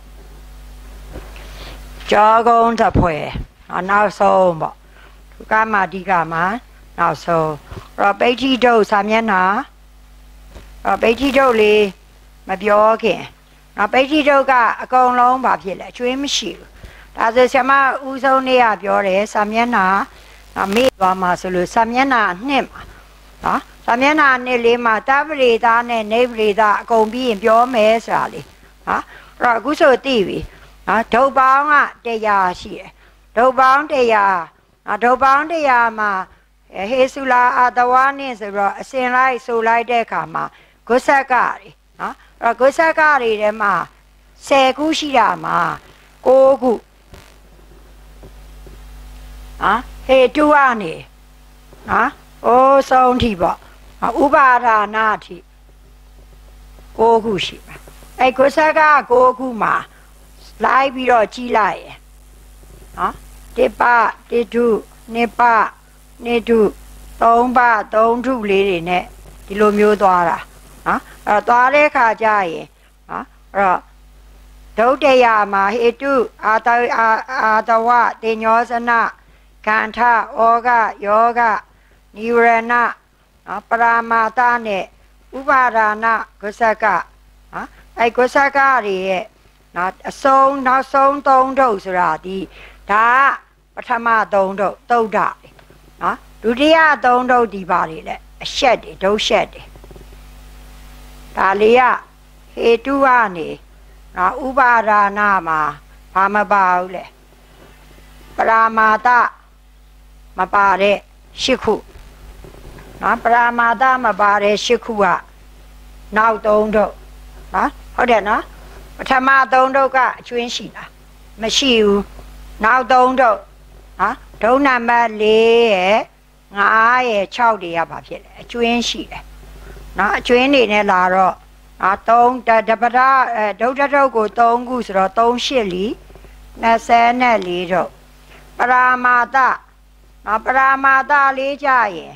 ကြောကုန်းတစ်ဖွဲ့နောက်ဆုံးပေါ့ဒုက္ခမအဓိကမှာနောက်ဆုံးတော့ပိဋ္ဌိထုတ်စာမျက်နှာတော့ပိဋ္ဌိထုတ်လေးမပြောခင်နော်ပိဋ္ဌိထုတ်ကအကုန်လုံးဘာဖြစ်လဲအကျွေးမရှိဘူးဒါဆိုဆရာမဦးဆုံးနေ့ကပြောတယ်စာမျက်နှာမေ့သွားမှာဆိုလို့စာမျက်နှာနှစ်မှာနော်စာမျက်နှာနှစ်လေးမှာတပရိသနဲ့နေပရိသအကုန်ပြီးရင်ပြောမယ်ဆိုတာလေနော်အဲ့တော့အခုဆိုသိပြီနော်ဒုတ်ပေါင်းကတရားရှိတယ်ဒုတ်ပေါင်းတရားနော်ဒုတ်ပေါင်းတရားမှာဟေစုလာအတဝါနဲ့ဆိုတော့အစဉ်လိုက်ဆိုလိုက်တဲ့အခါမှာဂုဆက်ကတွေနော်အဲ့တော့ဂုဆက်ကတွေထဲမှာ၁၀ခုရှိတာမှာ၉ခုနော်ဟေတုကနေနော်အိုးဆုံးထိပေါ့ဥပါဒါနာထိ၉ခုရှိပါအဲ့ဂုဆက်က၉ခုမှာလိုက်ပြီးတော့ကြီးလိုက်ရယ်နော်တိပတိထုနိပနိထုသုံးပါသုံးထုလေးတွေနဲ့ဒီလိုမျိုးသွားတာနော်အဲ့တော့သွားတဲ့ခါကျရင်နော်အဲ့တော့ဒုတိယမှာဟေတုအာတအာတဝတေညောစနကန္ထဩဃယောဂနိဝရဏနော်ပရာမာတနဲ့ဥပါဒါနဂုဆက်ကနော်အဲ့ဂုဆက်ကတွေရဲ့နော်အစုံနောက်ဆုံးသုံးထုပ်ဆိုတာဒီဒါပထမသုံးထုပ်သုဒ္ဓနော်ဒုတိယသုံးထုပ်ဒီပါတွေလေအရှက်တွေဒုရှက်တွေဒါလေးကဟေတုကနေနော်ဥပါဒနာမှာဘာမပါဘူးလေပရာမာတမပါတဲ့ရှစ်ခုနော်ပရာမာတမပါတဲ့ရှစ်ခုကနောက်သုံးထုပ်နော်ဟုတ်တယ်နော်ပထမသုံးထုပ်ကအကျွင်းရှိလားမရှိဘူးနောက်သုံးထုပ်နော်ဒုံနံပါတ်လေးရဲ့ငါးရဲ့၆တွေကဘာဖြစ်လဲအကျွင်းရှိတယ်နော်အကျွင်းနေနဲ့လာတော့အာသုံးတပဒအဲဒုဋ္ဌထုပ်ကိုသုံးခုဆိုတော့သုံးရှစ်လီနှစ်ဆယ်နဲ့လေးထုပ်ပရာမာတနော်ပရာမာတလေးကြရင်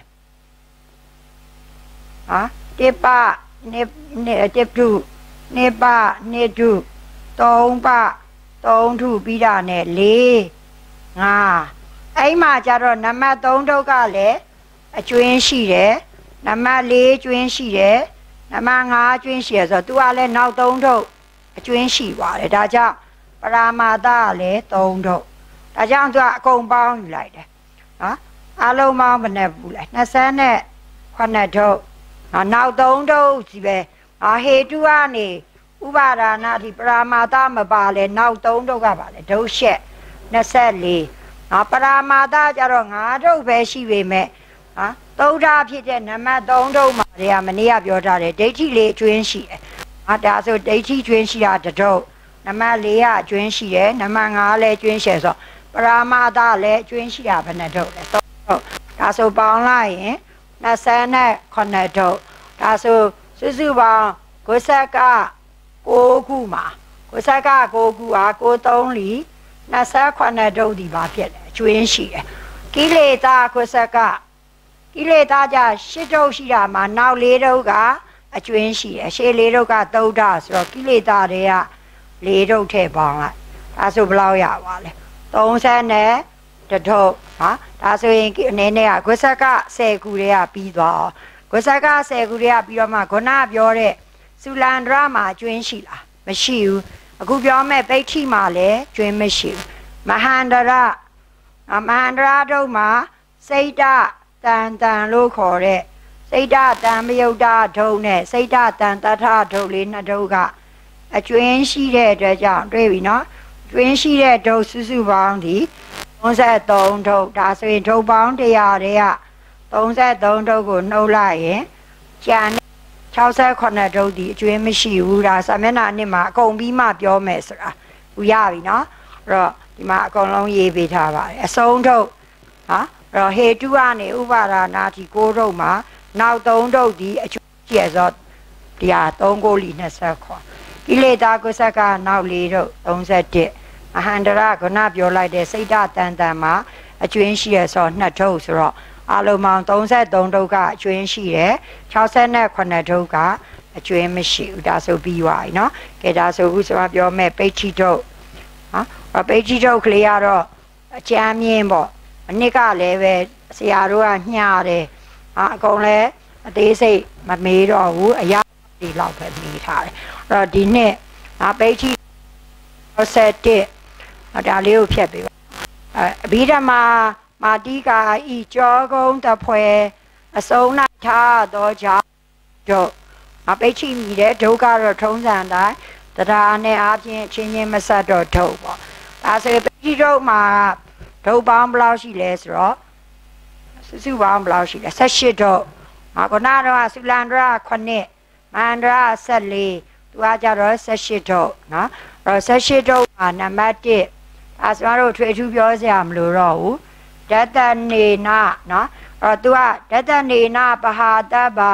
ဟာတိပနေနေတိပုနေပနေတုသုံးပသုံးထုပြီးတာနဲ့လေးငါအဲ့မှာကျတော့နံပါတ်သုံးထုပ်ကလည်းအကျွင်းရှိတယ်နံပါတ်လေးကျွင်းရှိတယ်နံပါတ်ငါကျွင်းရှိရဆိုတော့ तू ကလည်းနောက်သုံးထုပ်အကျွင်းရှိပါတယ်ဒါကြောင့်ပရာမာတကလည်းသုံးထုပ်ဒါကြောင့် तू ကအကုန်ပေါင်းယူလိုက်တယ်နော်အလုံးပေါင်းဘယ်နဲ့ဘူးလဲနှစ်ဆယ်နဲ့ခုနှစ်ထုပ်နော်နောက်သုံးထုပ်ကြီးပဲအာဟေတုကနေဥပါဒနာဒီပရာမာတမပါလဲနောက်သုံးထုပ်ကပါလဲဒုရှက်နှစ်ဆယ်လေးနော်ပရာမာတကျတော့ငါးထုပ်ပဲရှိပေမဲ့ဟာသုံးဓာဖြစ်တဲ့နံပါတ်သုံးထုပ်မှာတွေကမနေ့ကပြောထားတယ်ဒိဋ္ဌိလေးကျွင်းရှိတယ်ဟာဒါဆိုဒိဋ္ဌိကျွင်းရှိတာတထုပ်နံပါတ်လေးကကျွင်းရှိတယ်နံပါတ်ငါးလည်းကျွင်းရှိဆိုပရာမာတလည်းကျွင်းရှိတာဘယ်နှထုပ်လဲသုံးထုပ်ဒါဆိုပေါင်းလိုက်ရင်နှစ်ဆယ်နဲ့ခုနှစ်ထုပ်ဒါဆိုစုစုပေါင်းကိုယ်ဆက်ကကိုးခုမှာကိုယ်ဆက်ကကိုးခုဟာကိုးသုံးလီနှစ်ဆယ်ခုနှစ်ထုပ်ဒီပါဖြစ်တယ်ကျွင်းရှိတယ်ကိလေသာကိုယ်ဆက်ကကိလေသာကြရှစ်ထုပ်ရှိတာမှာနောက်လေးထုပ်ကအကျွင်းရှိတယ်ရှေ့လေးထုပ်ကသုံးဓာဆိုတော့ကိလေသာတွေကလေးထုပ်ထည့်ပေါင်းလိုက်ဒါဆိုဘယ်လောက်ရပါလဲသုံးဆယ်နဲ့တထုပ်ဟာဒါဆိုရင်အနေနဲ့ကကိုယ်ဆက်ကဆယ်ခုတွေကပြီးသွားအောင်ကိုယ်ဆက်ကဆယ်ခုတွေကပြီးတော့မှခုနပြောတဲ့စုလန္ဒရာမှာကျွင်းရှိလားမရှိဘူးအခုပြောမဲ့ပိဋ္ဌိမှာလည်းကျွင်းမရှိဘူးမဟန္ဒရာမဟန္ဒရာတို့မှာစိတ်တတန်တန်လို့ခေါ်တဲ့စိတ်တတန်မယုတ်တဒုံနဲ့စိတ်တတန်တထဒုံလေးနှစ်ဒုံကအကျွင်းရှိတဲ့အတွက်ကြောင့်တွေ့ပြီနော်ကျွင်းရှိတဲ့ဒုံစုစုပေါင်းဒီသုံးဆယ်သုံးဒုံဒါဆိုရင်ဒုံပေါင်းတစ်ရာတွေကသုံးဆယ်သုံးဒုံကိုနှုတ်လိုက်ရင်ကျန်၆ဆယ်ခုနှစ်ဒုံဒီအကျွင်းမရှိဘူးဒါစာမျက်နှာနှစ်မှာအကုန်ပြီးမှပြောမယ်ဆိုတာဦးရပြီနော်အဲ့တော့ဒီမှာအကုန်လုံးရေးပေးထားပါတယ်အဆုံးဒုံဟာအဲ့တော့ဟေတုကနေဥပါဒနာဒီကိုးထုပ်မှာနောက်သုံးထုပ်ဒီအကျွင်းကျဲဆိုတရားသုံးကိုလီနှစ်ဆယ်ခွန်ကိလေသာကိုယ်ဆက်ကနောက်လေးထုပ်သုံးဆယ်တစ်အဟန္တရခုနပြောလိုက်တဲ့စိတ်ဓာတ်တန်တန်မှာအကျွင်းရှိရဆိုနှစ်ထုပ်ဆိုတော့အလုံးပေါင်းသုံးဆယ်သုံးထုပ်ကအကျွင်းရှိတယ်၆ဆယ်နဲ့ခုနှစ်ထုပ်ကအကျွင်းမရှိဘူးဒါဆိုပြီးသွားပြီနော်ကဲဒါဆိုခုဆိုမှပြောမဲ့ပိဋ္ဌိထုပ်ဟာပိဋ္ဌိထုပ်ကလေးကတော့အကျမ်းမြင့်ပေါ့အနည်းကလည်းပဲဆရာတို့ကညှားတယ်ဟာအကုန်လည်းအသေးစိတ်မမေးတော့ဘူးအရာဒီလောက်ပဲမေးထားတယ်အဲ့တော့ဒီနှစ်ဟာပိဋ္ဌိဆက်တစ်ဒါလေးကိုဖြတ်ပေးပါအဲအဘိဓမ္မာမာတိကာဤကြောကုံတဖွဲအစုံ၌ထားသောကြောင့်တို့အပိဋ္ဌိမြည်တဲ့ဒုက္ခတော့ထုံးစံတိုင်းတရားနဲ့အပြင်ချင်းချင်းမဆက်တော့ဒုက္ပေါ့ဒါဆိုပိဋ္ဌိဒုက္မှာဒုက္ပေါင်းဘယ်လောက်ရှိလဲဆိုတော့စုစုပေါင်းဘယ်လောက်ရှိလဲ၁၈ဒုက္ငါကနာတော့သုလန္ဒရာခုနှစ်မန္ဒရာ၁၄သူကကြတော့၁၈ဒုက္နော်အဲ့တော့၁၈ဒုက္မှာနံပါတ်တစ်အဲဆိုတော့ထွေထူးပြောစရာမလိုတော့ဘူးဒတ္တနေနနော်အဲ့တော့ तू ကဒတ္တနေနပဟာတ္တဘာ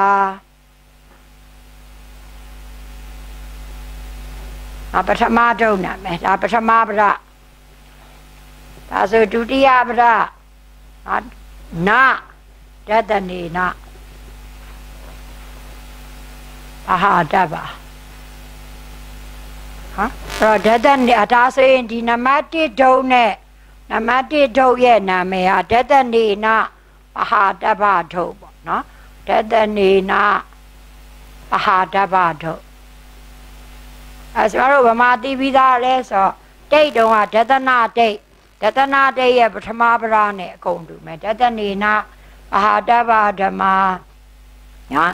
အပထမဒုံနာမယ်ဒါပထမပဒဒါဆိုဒုတိယပဒနာဒတ္တနေနပဟာတ္တဘာဟာအဲ့တော့ဒတ္တနေအဒါဆိုရင်ဒီနံပါတ်တစ်ဒုံနဲ့နံပါတ်တစ်ဒုတ်ရဲ့နာမည်ဟာဒတ္တနေနပဟာတ္တဗဒုတ်ပေါ့နော်ဒတ္တနေနပဟာတ္တဗဒုတ်အဲဆိုတော့ဗမာတိပိသားလဲဆိုတိတ်တုံးကဒတနာတိတ်ဒတနာတိတ်ရဲ့ပထမပဒနဲ့အကုန်တူမယ်ဒတ္တနေနပဟာတ္တဗဓမ္မာညာ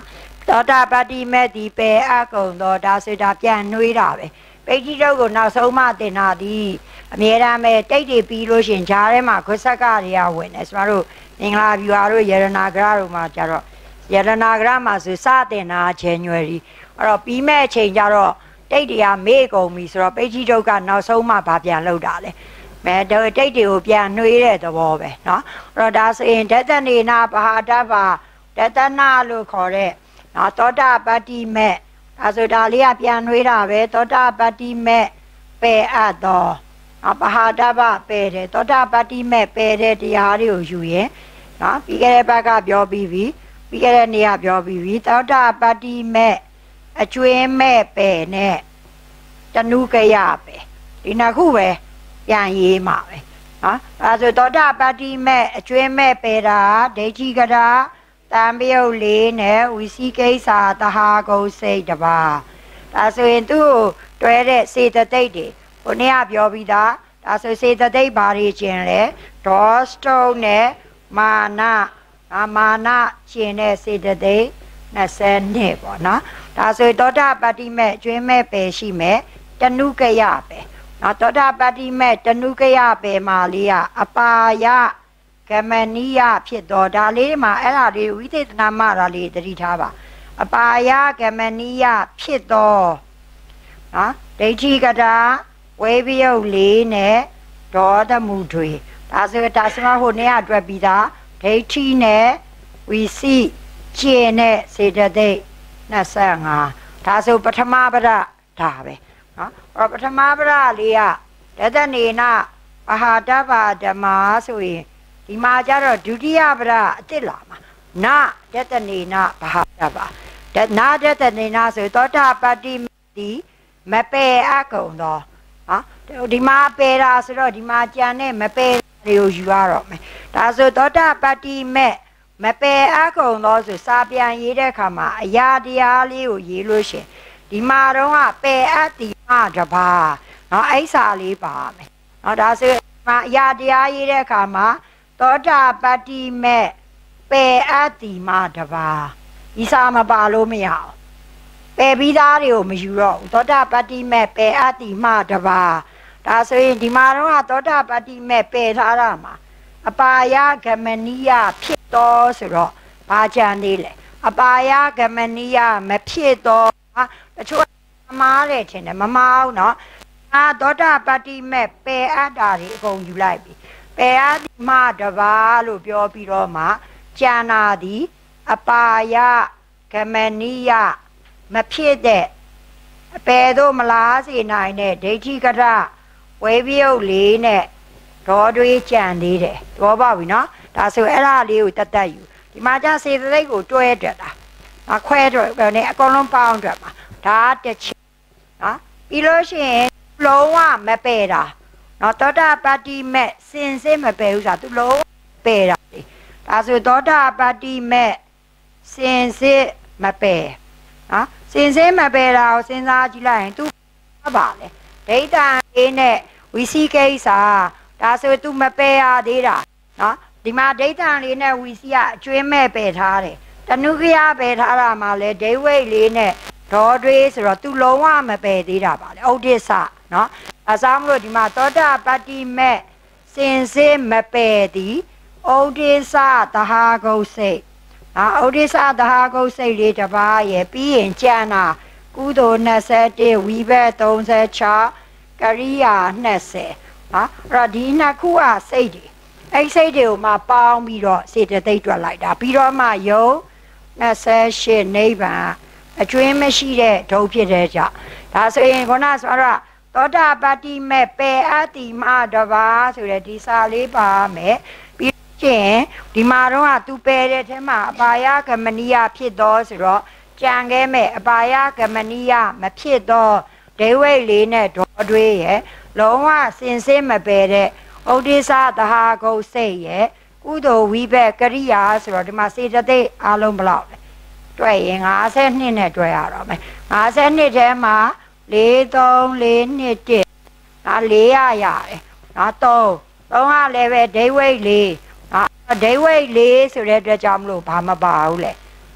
သောတာပတ္တိမဲ့ဒီပေအကုံသောဒါဆိုတာပြန်နှွေးတာပဲပိဋိတုတ်ကိုနောက်ဆုံးမှသင်တာဒီအမြဲတမ်းပဲတိတ်တွေပြီးလို့ရှင်ဂျားထဲမှာခွက်ဆက်ကတွေကဝင်တယ်ကျွန်တော်တို့မင်္ဂလာဗျူဟာတို့ရတနာဂရတို့မှာကြတော့ရတနာဂရမှာဆိုစတင်တာဇန်နဝါရီအဲ့တော့ပြီးမဲ့အချိန်ကျတော့တိတ်တွေကမေ့ကုန်ပြီဆိုတော့ပိဋိတုတ်ကနောက်ဆုံးမှဗာပြန်လောက်တာလေမဲတိတ်တွေကိုပြန်နှွေးတဲ့သဘောပဲเนาะအဲ့တော့ဒါဆိုရင်ဒသနေနာဘာဟာတဘာဒသနာလို့ခေါ်တဲ့နော်သောတာပတ္တိမဲ့ဒါဆိုဒါလေးကပြန်နှွေးတာပဲသောတာပတ္တိမဲ့ပယ်အပ်သောနော်ပဟာတဗပယ်တယ်သောတာပတ္တိမဲ့ပယ်တဲ့တရားတွေကိုယူရင်နော်ပြီးခဲ့တဲ့ဘက်ကပြောပြီးပြီပြီးခဲ့တဲ့နေ့ကပြောပြီးပြီသောတာပတ္တိမဲ့အကျွင်းမဲ့ပယ်နဲ့တဏုကယပဲဒီနှစ်ခုပဲပြန်ရေးမှာပဲနော်ဒါဆိုသောတာပတ္တိမဲ့အကျွင်းမဲ့ပယ်တာဒိဋ္ဌိကရာတံပြုတ်လေးနဲ့ဝိစီကိစ္စသဟာကုစိတ်တပါဒါဆိုရင်သူ့ကိုတွဲတဲ့စေတသိက်တွေကိုနေ့ကပြောပြီးသားဒါဆိုစေတသိက်ဘာတွေကျင်လဲဒေါစတုံးနဲ့မာနအာမာနကျင်တဲ့စေတသိက်နှစ်ဆယ်နှစ်ပေါ့နော်ဒါဆိုသောတာပတ္တိမဲ့ကျွင်းမဲ့ပယ်ရှိမဲ့တဏုကယပဲနော်သောတာပတ္တိမဲ့တဏုကယပယ်မှာလေးကအပါယကမနိယဖြစ်တော်ဒါလေးမှာအဲ့ဒါလေးဝိသေသနာမဒါလေးသတိထားပါအပါယကမနိယဖြစ်တော်နော်ဒိဋ္ဌိကတာဝေဘယုတ်လေးနဲ့ဒေါသမုတွေဒါဆိုဒါစမဟိုနေ့အတွက်ပြီးသားဒိဋ္ဌိနဲ့ဝိစီကျင့်တဲ့စေတသိက်နှစ်ဆယ်ငါဒါဆိုပထမပဒဒါပဲနော်အဲ့ပထမပဒလေးကဒသနေနပဟာတဗဓမ္မာဆိုရင်ဒီမှာကျတော့ဒုတိယပဒအစ်စ်လာမှာနာဒသနေနပဟာတဗဒနာဒသနေနဆိုသောတာပတ္တိတိမပေအကုံတော့ဟာဒီမှာပေတာဆိုတော့ဒီမှာကြံတဲ့မပေတွေကိုယူရတော့မယ်ဒါဆိုသောတာပတ္တိမဲ့မပေအကုံတော့ဆိုစာပြန်ရေးတဲ့အခါမှာအရာတရားလေးကိုရေးလို့ရှင်ဒီမှာတော့ကပေအတ္တိမတပါเนาะအဲ့စာလေးပါမယ်เนาะဒါဆိုဒီမှာအရာတရားရေးတဲ့အခါမှာသောတာပတ္တိမဲ့ပေအတ္တိမတပါဒီစာမပါလို့မရအောင်ပယ်ပြီးသားတွေကိုမယူတော့ဘူးသောတာပတ္တိမဲ့ပယ်အတ္တိမတပါဒါဆိုရင်ဒီမှာတော့သောတာပတ္တိမဲ့ပယ်ထားတာမှာအပါယဂမနိယဖြစ်တော်ဆိုတော့ဘာကြံသေးလဲအပါယဂမနိယမဖြစ်တော်တချို့မှားတယ်ထင်တယ်မမှားဘူးเนาะအာသောတာပတ္တိမဲ့ပယ်အတ္တာတွေအကုန်ယူလိုက်ပြီပယ်အတ္တိမတပါလို့ပြောပြီးတော့မှကျန်တာဒီအပါယဂမနိယမဖြစ်တဲ့အပေတို့မလားစေနိုင်တဲ့ဒိဋ္ဌိကရဝေဘယုတ်လေးနဲ့ဒေါ်တွေကြံသေးတယ်သဘောပေါက်ပြီနော်ဒါဆိုအဲ့ဒါလေးကိုတတ်တတ်ယူဒီမှာကျစေတသိက်ကိုတွဲတက်တာအခွဲတော့နဲ့အကုန်လုံးပေါင်းတက်မှာဒါတစ်ချက်နော်ပြီးလို့ရှိရင်လုံးဝမပယ်တာနော်သောတာပတ္တိမဲ့စင်စစ်မပယ်ဘူးဆိုတာသူလုံးပယ်တာလေဒါဆိုသောတာပတ္တိမဲ့စင်စစ်မပယ်နော်စင်စစ်မပယ်တာကိုစဉ်းစားကြည့်လိုက်ရင်သူပါလေဒိဋ္ဌာလေးနဲ့ဝိစီကိစ္စဒါဆိုသူမပယ်ရသေးတာနော်ဒီမှာဒိဋ္ဌာလေးနဲ့ဝိစီကအကျွင်းမဲ့ပယ်ထားတယ်တဏုကယပယ်ထားတာမှလဲဒိဝိတ်လေးနဲ့ဒေါ်တွေဆိုတော့သူလုံးဝမပယ်သေးတာပါလေဥဒိစ္စနော်အစားမလို့ဒီမှာသောတာပတ္တိမဲ့စင်စစ်မပယ်သည်ဥဒိစ္စသဟာဂုတ်စိတ်အာဥဒိစ္စသဟာဂုတ်စိတ်လေးတစ်ပါးရဲ့ပြီးရင်ကျန်တာကုသိုလ်နှစ်ဆယ်တစ်ဝိဘက်သုံးဆယ်ခြားကရိယာနှစ်ဆယ်ဟာအဲ့တော့ဒီနှစ်ခုကစိတ်တွေအဲ့စိတ်တွေကိုမှပေါင်းပြီးတော့စေတသိက်တွက်လိုက်တာပြီးတော့မှယုံနှစ်ဆယ်ရှစ်နိဗ္ဗာန်အကျွင်းမရှိတဲ့ဒုဖြစ်တဲ့ကြောင့်ဒါဆိုရင်ခုနဆိုတော့သောတာပတ္တိမဲ့ပယ်အတ္တိမတပါဆိုတဲ့ဒီစာလေးပါမယ်ပြီးရင်ဒီမှာတော့ကသူပယ်တဲ့ထဲမှာအပါယကမနိယဖြစ်တော်ဆိုတော့ကြံခဲ့မဲ့အပါယကမနိယမဖြစ်တော့ဒိဝိတ်လေးနဲ့ဒေါ်တွေရဲ့လုံးဝစင်စစ်မပယ်တဲ့ဥဒိစ္စသဟာဂုတ်စိတ်ရဲ့ကုသိုလ်ဝိဘက်ကရိယာဆိုတော့ဒီမှာစေတသိက်အလုံးဘလောက်လဲတွေ့ရင်၅၂နဲ့တွေ့ရတော့မယ်၅၂ထဲမှာ၄၃၄၂တစ်ဒါ၄ရရတယ်နော်၃၃ကလည်းပဲဒိဝိတ်လေးနော်ဒိဝိတ်လေးဆိုတဲ့အတွက်ကြောင့်မလို့ဘာမပါဘူးလေ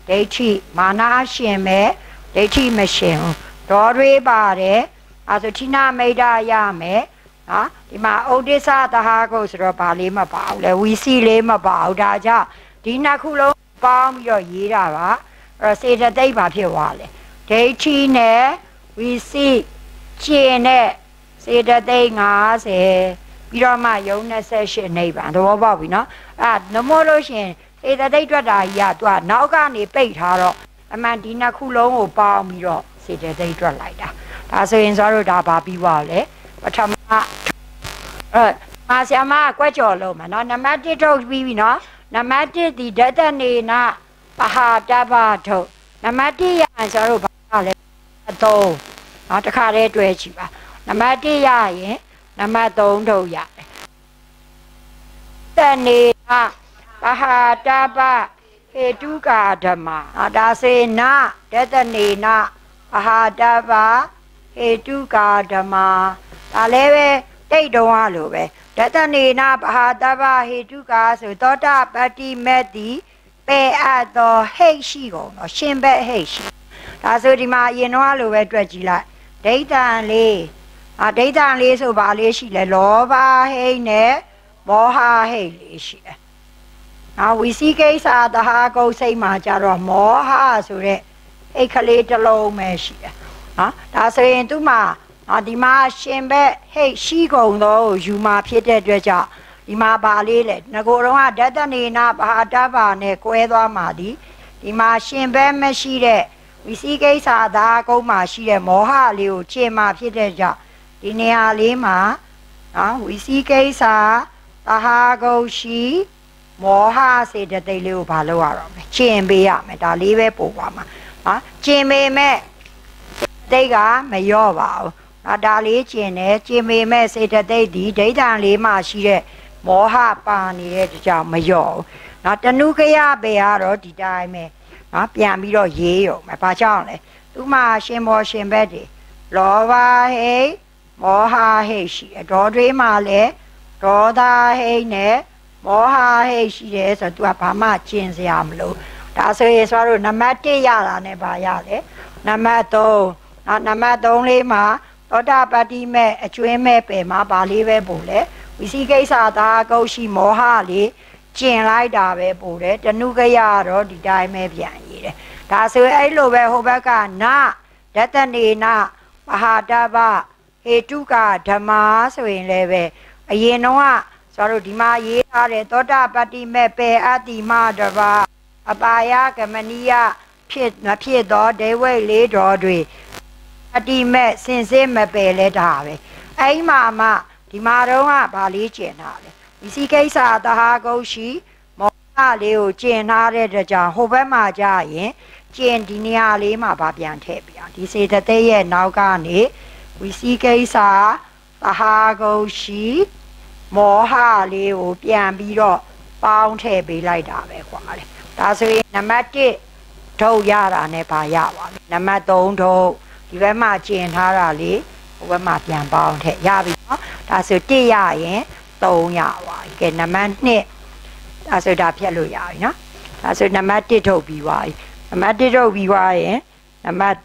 ဒိဋ္ဌိမာနရှင်မဲ့ဒိဋ္ဌိမရှင်ဘူးဒေါတွေပါတယ်အဲဆိုဌိနမိတ်တာရမယ်နော်ဒီမှာဥဒိစ္စသဟာကုတ်ဆိုတော့ဘာလေးမပါဘူးလေဝီစီလေးမပါဘူးဒါကြောင့်ဒီနှစ်ခုလုံးပေါင်းပြီးတော့ရေးတာပါအဲ့တော့စေတသိက်ပါဖြစ်သွားလေဒိဋ္ဌိနဲ့ဝီစီကျင်နဲ့စေတသိက်၅၀ပြီးတော့မှယုံ၂၈နိဗ္ဗာန်သဘောပေါက်ပြီနော်အဲ့နမို့လို့ရှင်စေတသိက်တွက်တာကြီးကသူကနောက်ကနေပိတ်ထားတော့အမှန်ဒီနှစ်ခုလုံးကိုပေါင်းပြီးတော့စေတသိက်တွက်လိုက်တာဒါဆိုရင်ဆိုတော့ဒါဘာပြီးပါလဲပထမအဲမာဆီယမကွက်ကြော်လုံးမှာနော်နံပါတ်၁ထုတ်ပြီးပြီနော်နံပါတ်၁ဒီဒတနေနပဟာတပထုတ်နံပါတ်၁ရရင်ဆိုတော့ဘာလဲအသုံးနော်တစ်ခါတည်းတွဲကြည့်ပါနံပါတ်၁ရရင်နံပါတ်၃ထုတ်ရတယ်တနေနပဟာတပဟေတုကာဓမ္မဒါစေနဒတနေနပဟာတပဟေတုကာဓမ္မဒါလည်းပဲတိတ်တုံးရလို့ပဲဒတနေနပဟာတပဟေတုကာဆိုသောတာပတ္တိမက်တိပေအပ်သောဟိတ်ရှိကုန်တော့ရှင်ဘက်ဟိတ်ရှိဒါဆိုဒီမှာအရင်တော့လိုပဲတွေ့ကြည့်လိုက်ဒိဋ္ဌံလေးအာဒိဋ္ဌံလေးဆိုဘာလေးရှိလဲလောဘဟိတ်နဲ့မောဟဟိတ်လေးရှိတယ်နောက်ဝိသိကိစ္စသဟာကုတ်စိတ်မှာကြတော့မောဟဆိုတဲ့အိတ်ကလေးတစ်လုံးပဲရှိတယ်နော်ဒါဆိုရင်သူ့မှာဒီမှာရှင်ဘက်ဟိတ်ရှိကုန်တော့ယူမှာဖြစ်တဲ့အတွက်ကြောင့်ဒီမှာပါလေးလေငကိုတော့ကဒတနေနပဟာတပနဲ့ကွဲသွားမှာဒီဒီမှာရှင်ဘက်မရှိတဲ့ဝိသိကိစ္စသဟာကုတ်မှာရှိတဲ့မောဟလေးကိုကျင့်မှာဖြစ်တဲ့ကြောင့်ဒီနေရာလေးမှာနော်ဝိသိကိစ္စသဟာကုတ်ရှိမောဟစေတသိက်လေးကိုဘာလုပ်ရတော့မလဲကျင့်ပေးရမယ်ဒါလေးပဲပို့ပါမှာနော်ကျင့်ပေမဲ့တိတ်ကမလျော့ပါဘူးနော်ဒါလေးကျင့်တယ်ကျင့်ပေမဲ့စေတသိက်ဒီဒိဋ္ဌံလေးမှရှိတဲ့မောဟပါနေတဲ့ကြောင့်မလျော့ဘူးနော်တဏုကယပေကတော့ဒီတိုင်းပဲနော်ပြန်ပြီးတော့ရေးရုံပဲဘာကြောင့်လဲသူမှရှင်မောရှင်ဘက်တွေလောဘဟိတ်မောဟဟိတ်ရှိအတော်တွေမှလည်းဒေါသဟိတ်နဲ့မောဟဟိတ်ရှိတယ်ဆိုတော့ तू ကဘာမှကျင်စရာမလိုဒါဆိုရင်ဆိုတော့နံပါတ်၁ရတာနဲ့ဘာရလဲနံပါတ်၃နော်နံပါတ်၃လေးမှာသောတာပတ္တိမဲ့အကျွင်းမဲ့ပယ်မှာဘာလေးပဲပို့လဲဝိသိကိစ္စသာကုတ်ရှိမောဟလေးကျင်လိုက်တာပဲပို့တယ်တဏုကယတော့ဒီတိုင်းပဲပြန်ရေးတယ်ဒါဆိုရင်အဲ့လိုပဲဟိုဘက်ကနဒတနေနပဟာတပဟေတုကာဓမ္မာဆိုရင်လည်းပဲအရင်တော့ဆိုတော့ဒီမှာရေးထားတယ်သောတာပတ္တိမဲ့ပေအတ္တိမတပါအပါယကမနိယဖြစ်မဖြစ်သောဒေဝိတ်လေးတော်တွေအတ္တိမဲ့စင်စစ်မပယ်လဲတာပဲအဲ့မှာမှဒီမှာတော့ကဗာလေးကျင်ထားတယ်ဝိသိကိစ္စသဟာကုတ်ရှိမောဟလေးကိုကျင်ထားတဲ့တကြောင်ဟိုဘက်မှာကြရင်ကျင်ဒီနေရာလေးမှာဗာပြန်ထည့်ပြဒီစေတသိက်ရဲ့နောက်ကနေဝိသိကိစ္စသဟာကုတ်ရှိမောဟလေးကိုပြန်ပြီးတော့ပေါင်းထည့်ပေးလိုက်တာပဲကွာလေဒါဆိုရင်နံပါတ်၁ထုတ်ရတာနဲ့ပါရပါမယ်နံပါတ်၃ထုတ်ဒီဘက်မှာကျင်ထားတာလေဟိုဘက်မှာပြန်ပေါင်းထည့်ရပြီနော်ဒါဆို၁ရရင်၃ရပါပြီကဲနံပါတ်၂ဒါဆိုဒါဖြတ်လို့ရပြီနော်ဒါဆိုနံပါတ်၁ထုတ်ပြီးသွားပြီနံပါတ်၁ထုတ်ပြီးသွားရင်နံပါတ်၃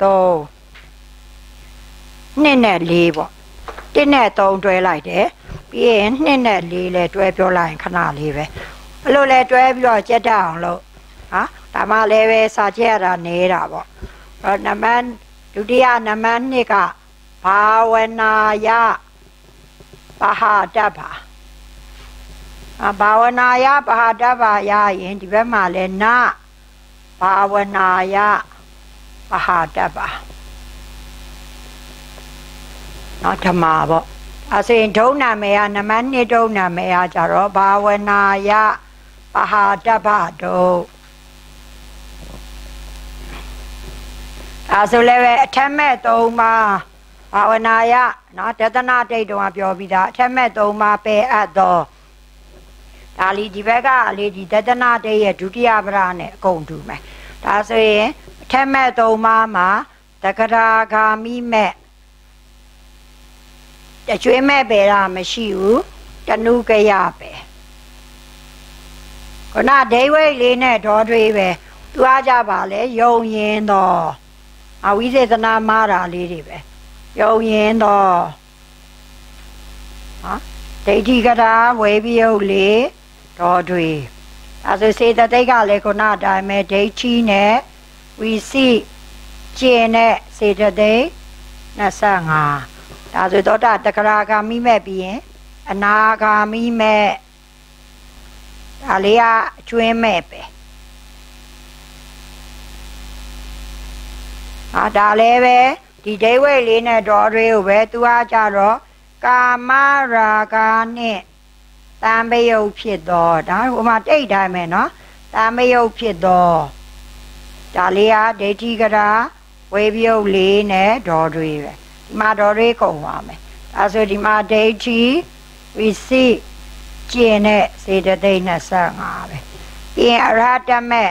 ၂နဲ့၄ပေါ့၁နဲ့၃တွဲလိုက်တယ်ပြီးရင်၂နဲ့၄လဲတွဲပြောလိုက်ရင်ခဏလေးပဲအဲ့လိုလဲတွဲပြီးတော့ကြက်တတ်အောင်လို့ဟာဒါမှလည်းပဲစာချက်ရတာနေတာပေါ့အဲ့နံပါတ်ဒုတိယနံပါတ်၂ကဘာဝနာယပဟာတဗ္ဗာအဘာဝနာယပဟာတဗ္ဗာရရင်ဒီဘက်မှာလဲနဘာဝနာယပဟာတဗ္ဗာနော်ဓမ္မပေါ့အစင်ဒုံနာမေယနမနိဒုံနာမေယကြတော့ဘာဝနာယပဟာတဗ္ဗတုအဲဆိုလည်းပဲအထက်မဲ့၃ပါးဘာဝနာယနော်တသနာတိတ်တုံးကပြောပြီးသားအထက်မဲ့၃ပါးပယ်အပ်သောဒါလီဒီဘက်ကလေဒီတသနာတိတ်ရဲ့ဒုတိယပရနဲ့အကုန်တူမယ်ဒါဆိုရင်အထက်မဲ့၃ပါးမှာတက္ကရာဂာမိမဲ့အကျွေးမဲ့ပဲတာမရှိဘူးတဏုကယပဲခုနဒိဝိတ်လေးနဲ့ဒေါ်တွေပဲသူသူအားကြပါလေယုံရင်တော့အဝိသေသနာမာတာလေးတွေပဲယုံရင်တော့ဟာဒိဋ္ဌိကရာဝေပြုတ်လေတော်တွေအဲဆိုစေတသိက်ကလည်းခုနအတိုင်းပဲဒိဋ္ဌိနဲ့ဝီစီကျင်နဲ့စေတသိက်နှစ်ဆယ့်ငါဒါဆိုတော့တက္ကရာဂါမိမဲ့ပြီးရင်အနာဂါမိမဲ့ဒါလေးကအကျွင်းမဲ့ပဲဟာဒါလည်းပဲဒီဒိဋ္ဌိလေးနဲ့တော်တွေကိုပဲသူအားကြတော့ကာမရာဂာနဲ့တံပယုတ်ဖြစ်တော့ဒါဟိုမှာတိတ်တိုင်းမယ်နော်တံပယုတ်ဖြစ်တော့ဒါလေးကဒိဋ္ဌိကရာဝေပြုတ်လေးနဲ့တော်တွေပဲဒီမှာတော်တွေကုန်ပါမယ်ဒါဆိုဒီမှာဒိဋ္ဌိဝိသိကျင်တဲ့စေတသိက်နှစ်ဆယ့်ငါပဲပြီးရင်အရဟတမဲ့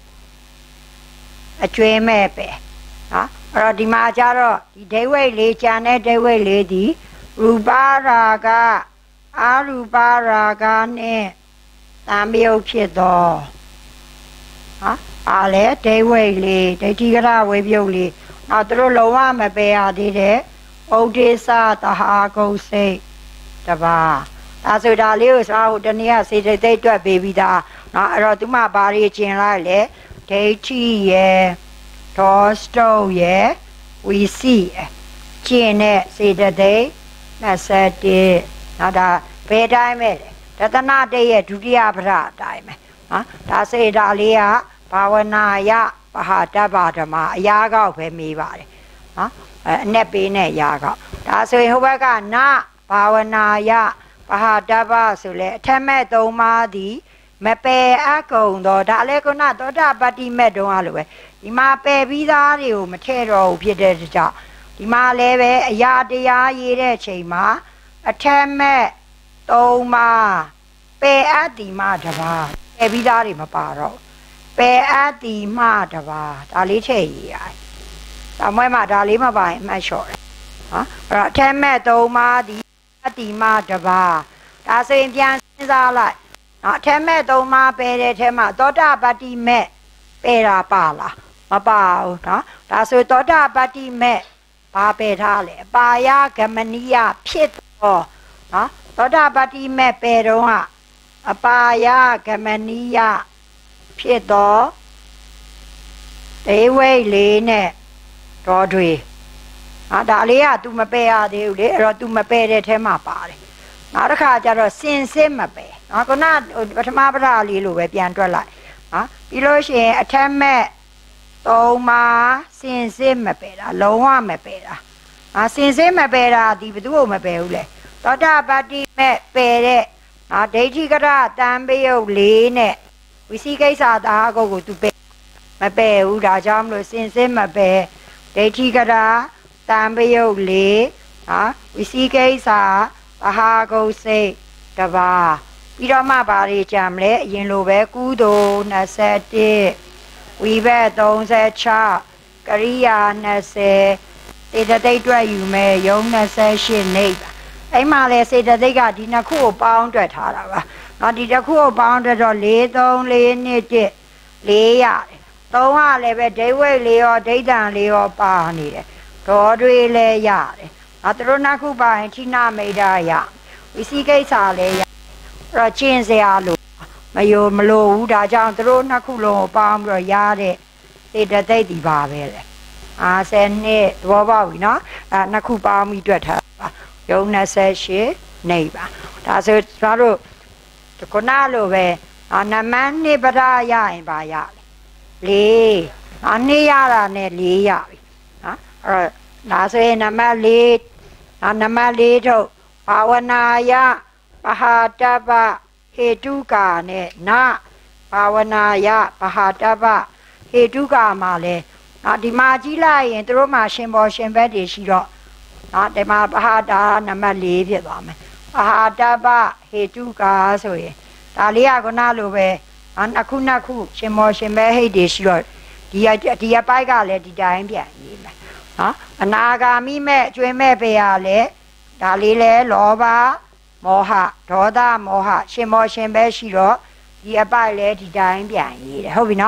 အကျွေးမဲ့ပဲနော်အဲ့တော့ဒီမှာကျတော့ဒီဒိဋ္ဌိလေးကျန်တဲ့ဒိဋ္ဌိလေးဒီရူပရာဂအာရူပရာဂနဲ့တံပယုတ်ဖြစ်တော့ဟာအားလေဒိဋ္ဌိလေးဒိဋ္ဌိကရဝေပြုတ်လေးနောက်သူတို့လုံးဝမပယ်ရသေးတဲ့ဩဒေသတဟာကုတ်စိတ်တပါဒါဆိုဒါလေးကိုစားဖို့တနည်းစေတသိက်တွက်ပေးပြီးသားနော်အဲ့တော့သူမဘာတွေကျင်လိုက်လေဒိဋ္ဌိရဲ့ဒေါစတုရဲ့ဝီစီရဲ့ကျင်တဲ့စေတသိက်နှစ်ဆယ့်တစ်နောက်ဒါဘယ်တိုင်းပဲတသနာတရဲ့ဒုတိယပဒအတိုင်းပဲနော်ဒါစေတာလေးကဘာဝနာယပဟာတဗ္ဗဓမ္မအရာကောက်ပဲမေးပါတယ်နော်အဲအနဲ့ပေးနဲ့ရာကောက်ဒါဆိုရင်ဟိုဘက်ကနဘာဝနာယပဟာတဗ္ဗဆိုလေအထက်မဲ့သုံးပါးသည်မပယ်အကုံတော့ဒါလည်းခုနသောတာပတ္တိမဲ့တုံးအားလို့ပဲဒီမှာပယ်ပြီးသားတွေကိုမထည့်တော့ဘူးဖြစ်တဲ့ကြောင့်ဒီမှာလည်းပဲအရာတရားရေးတဲ့ချိန်မှာအထက်မဲ့သုံးပါးပယ်အတ္တိမတပါးပယ်ပြီးသားတွေမပါတော့ပယ်အတ္တိမတပါးဒါလေးထည့်ရေးရတယ်ဒါမှမဒါလေးမပါရင်အမှတ်လျှော့တယ်နော်အဲ့တော့အထက်မဲ့သုံးပါးဒီအတ္တိမတပါးဒါဆိုရင်ပြန်စဉ်းစားလိုက်နော်အထက်မဲ့သုံးပါးပယ်တဲ့ထဲမှာသောတာပတ္တိမဲ့ပယ်တာပါလားမပါဘူးနော်ဒါဆိုသောတာပတ္တိမဲ့ဘာပယ်ထားလဲအပါယဂမနိယဖြစ်တော့နော်သောတာပတ္တိမဲ့ပယ်တော့ကအပါယဂမနိယဖြစ်တော့ဒေဝိတ်လေးနဲ့တော်တွေဟာဒါလေးက तू မပယ်ရသေးဘူးလေအဲ့တော့ तू မပယ်တဲ့ထဲမှာပါတယ်နောက်တစ်ခါကျတော့စင်စစ်မပယ်နော်ခုနပထမပဒလေးလိုပဲပြန်တွက်လိုက်နော်ပြီးလို့ရှိရင်အထက်မဲ့သုံးပါးစင်စစ်မပယ်တာလုံးဝမပယ်တာဟာစင်စစ်မပယ်တာဒီဘယ်သူ့ကိုမပယ်ဘူးလေသောတာပတ္တိမဲ့ပယ်တဲ့နော်ဒိဋ္ဌိကရတံပယုတ်လေးနဲ့ဝိသိကိစ္စသာကိုကို तू ပယ်မပယ်ဘူးဒါကြောင့်မလို့စင်စစ်မပယ်ဒိဋ္ဌိကရာတံပယုတ်လေးဟာဝိသိကိစ္စအဟာဂုတ်စိတ်တပါပြီးတော့မှဘာတွေကြံမလဲအရင်လိုပဲကုသိုလ်နှစ်ဆယ့်တစ်ဝိဘတ်သုံးဆယ့်ခြောက်ကရိယာနှစ်ဆယ်စေတသိက်တွက်ယူမယ်ယုံနှစ်ဆယ့်ရှစ်နေပါအဲ့မှာလေစေတသိက်ကဒီနှစ်ခုကိုပေါင်းတွက်ထားတာပါနော်ဒီတစ်ခုကိုပေါင်းတွက်တော့၄သုံး၄နှစ်တစ်လေးရတယ်သုံးကလည်းပဲဒိဋ္ဌိလေးရောဒိဋ္ဌံလေးရောပါနေတယ်ဒေါ်တွေလည်းရတယ်ငါတို့နှစ်ခုပါရင်ဌိနမိတ်တာရဝိသိကိစ္စလည်းရအဲ့တော့ကျင့်စရာလို့မယိုမလို့ဘူးဒါကြောင့်တို့နှစ်ခုလုံးကိုပေါင်းပြီးတော့ရတဲ့စေတသိက်ဒီပါပဲလေအာဆယ်နှစ်သဘောပေါက်ပြီနော်အဲနှစ်ခုပေါင်းပြီးတွက်ထားပါယုံနှစ်ဆယ့်ရှစ်နေပါဒါဆိုကျွန်တော်တို့ခုနလိုပဲနမနှစ်ပဒရရင်ပါရလေလေးအနည်းရတာနဲ့လေးရပြီနော်အဲ့တော့ဒါဆိုရင်နံပါတ်လေးနံပါတ်လေးထုတ်ဘာဝနာယပဟာတဗ္ဗဟေတုကာနဲ့နဘာဝနာယပဟာတဗ္ဗဟေတုကာမှာလဲနော်ဒီမှာကြည့်လိုက်ရင်တို့မှာရှင်ဘောရှင်ဘက်တွေရှိတော့နော်ဒီမှာပဟာတာနံပါတ်လေးဖြစ်သွားမယ်ပဟာတဗ္ဗဟေတုကာဆိုရင်ဒါလေးကခုနလိုပဲနှစ်ခုနှစ်ခုရှင်မောရှင်ပဲဟိတ်တွေရှိတော့ဒီဒီအပိုက်ကလည်းဒီတိုင်းပြန်ရေးမယ်နော်အနာဂါမိမဲ့ကျွင်းမဲ့ပေရလဲဒါလေးလဲလောဘမောဟဒေါသမောဟရှင်မောရှင်ပဲရှိတော့ဒီအပိုက်လဲဒီတိုင်းပြန်ရေးတယ်ဟုတ်ပြီနော်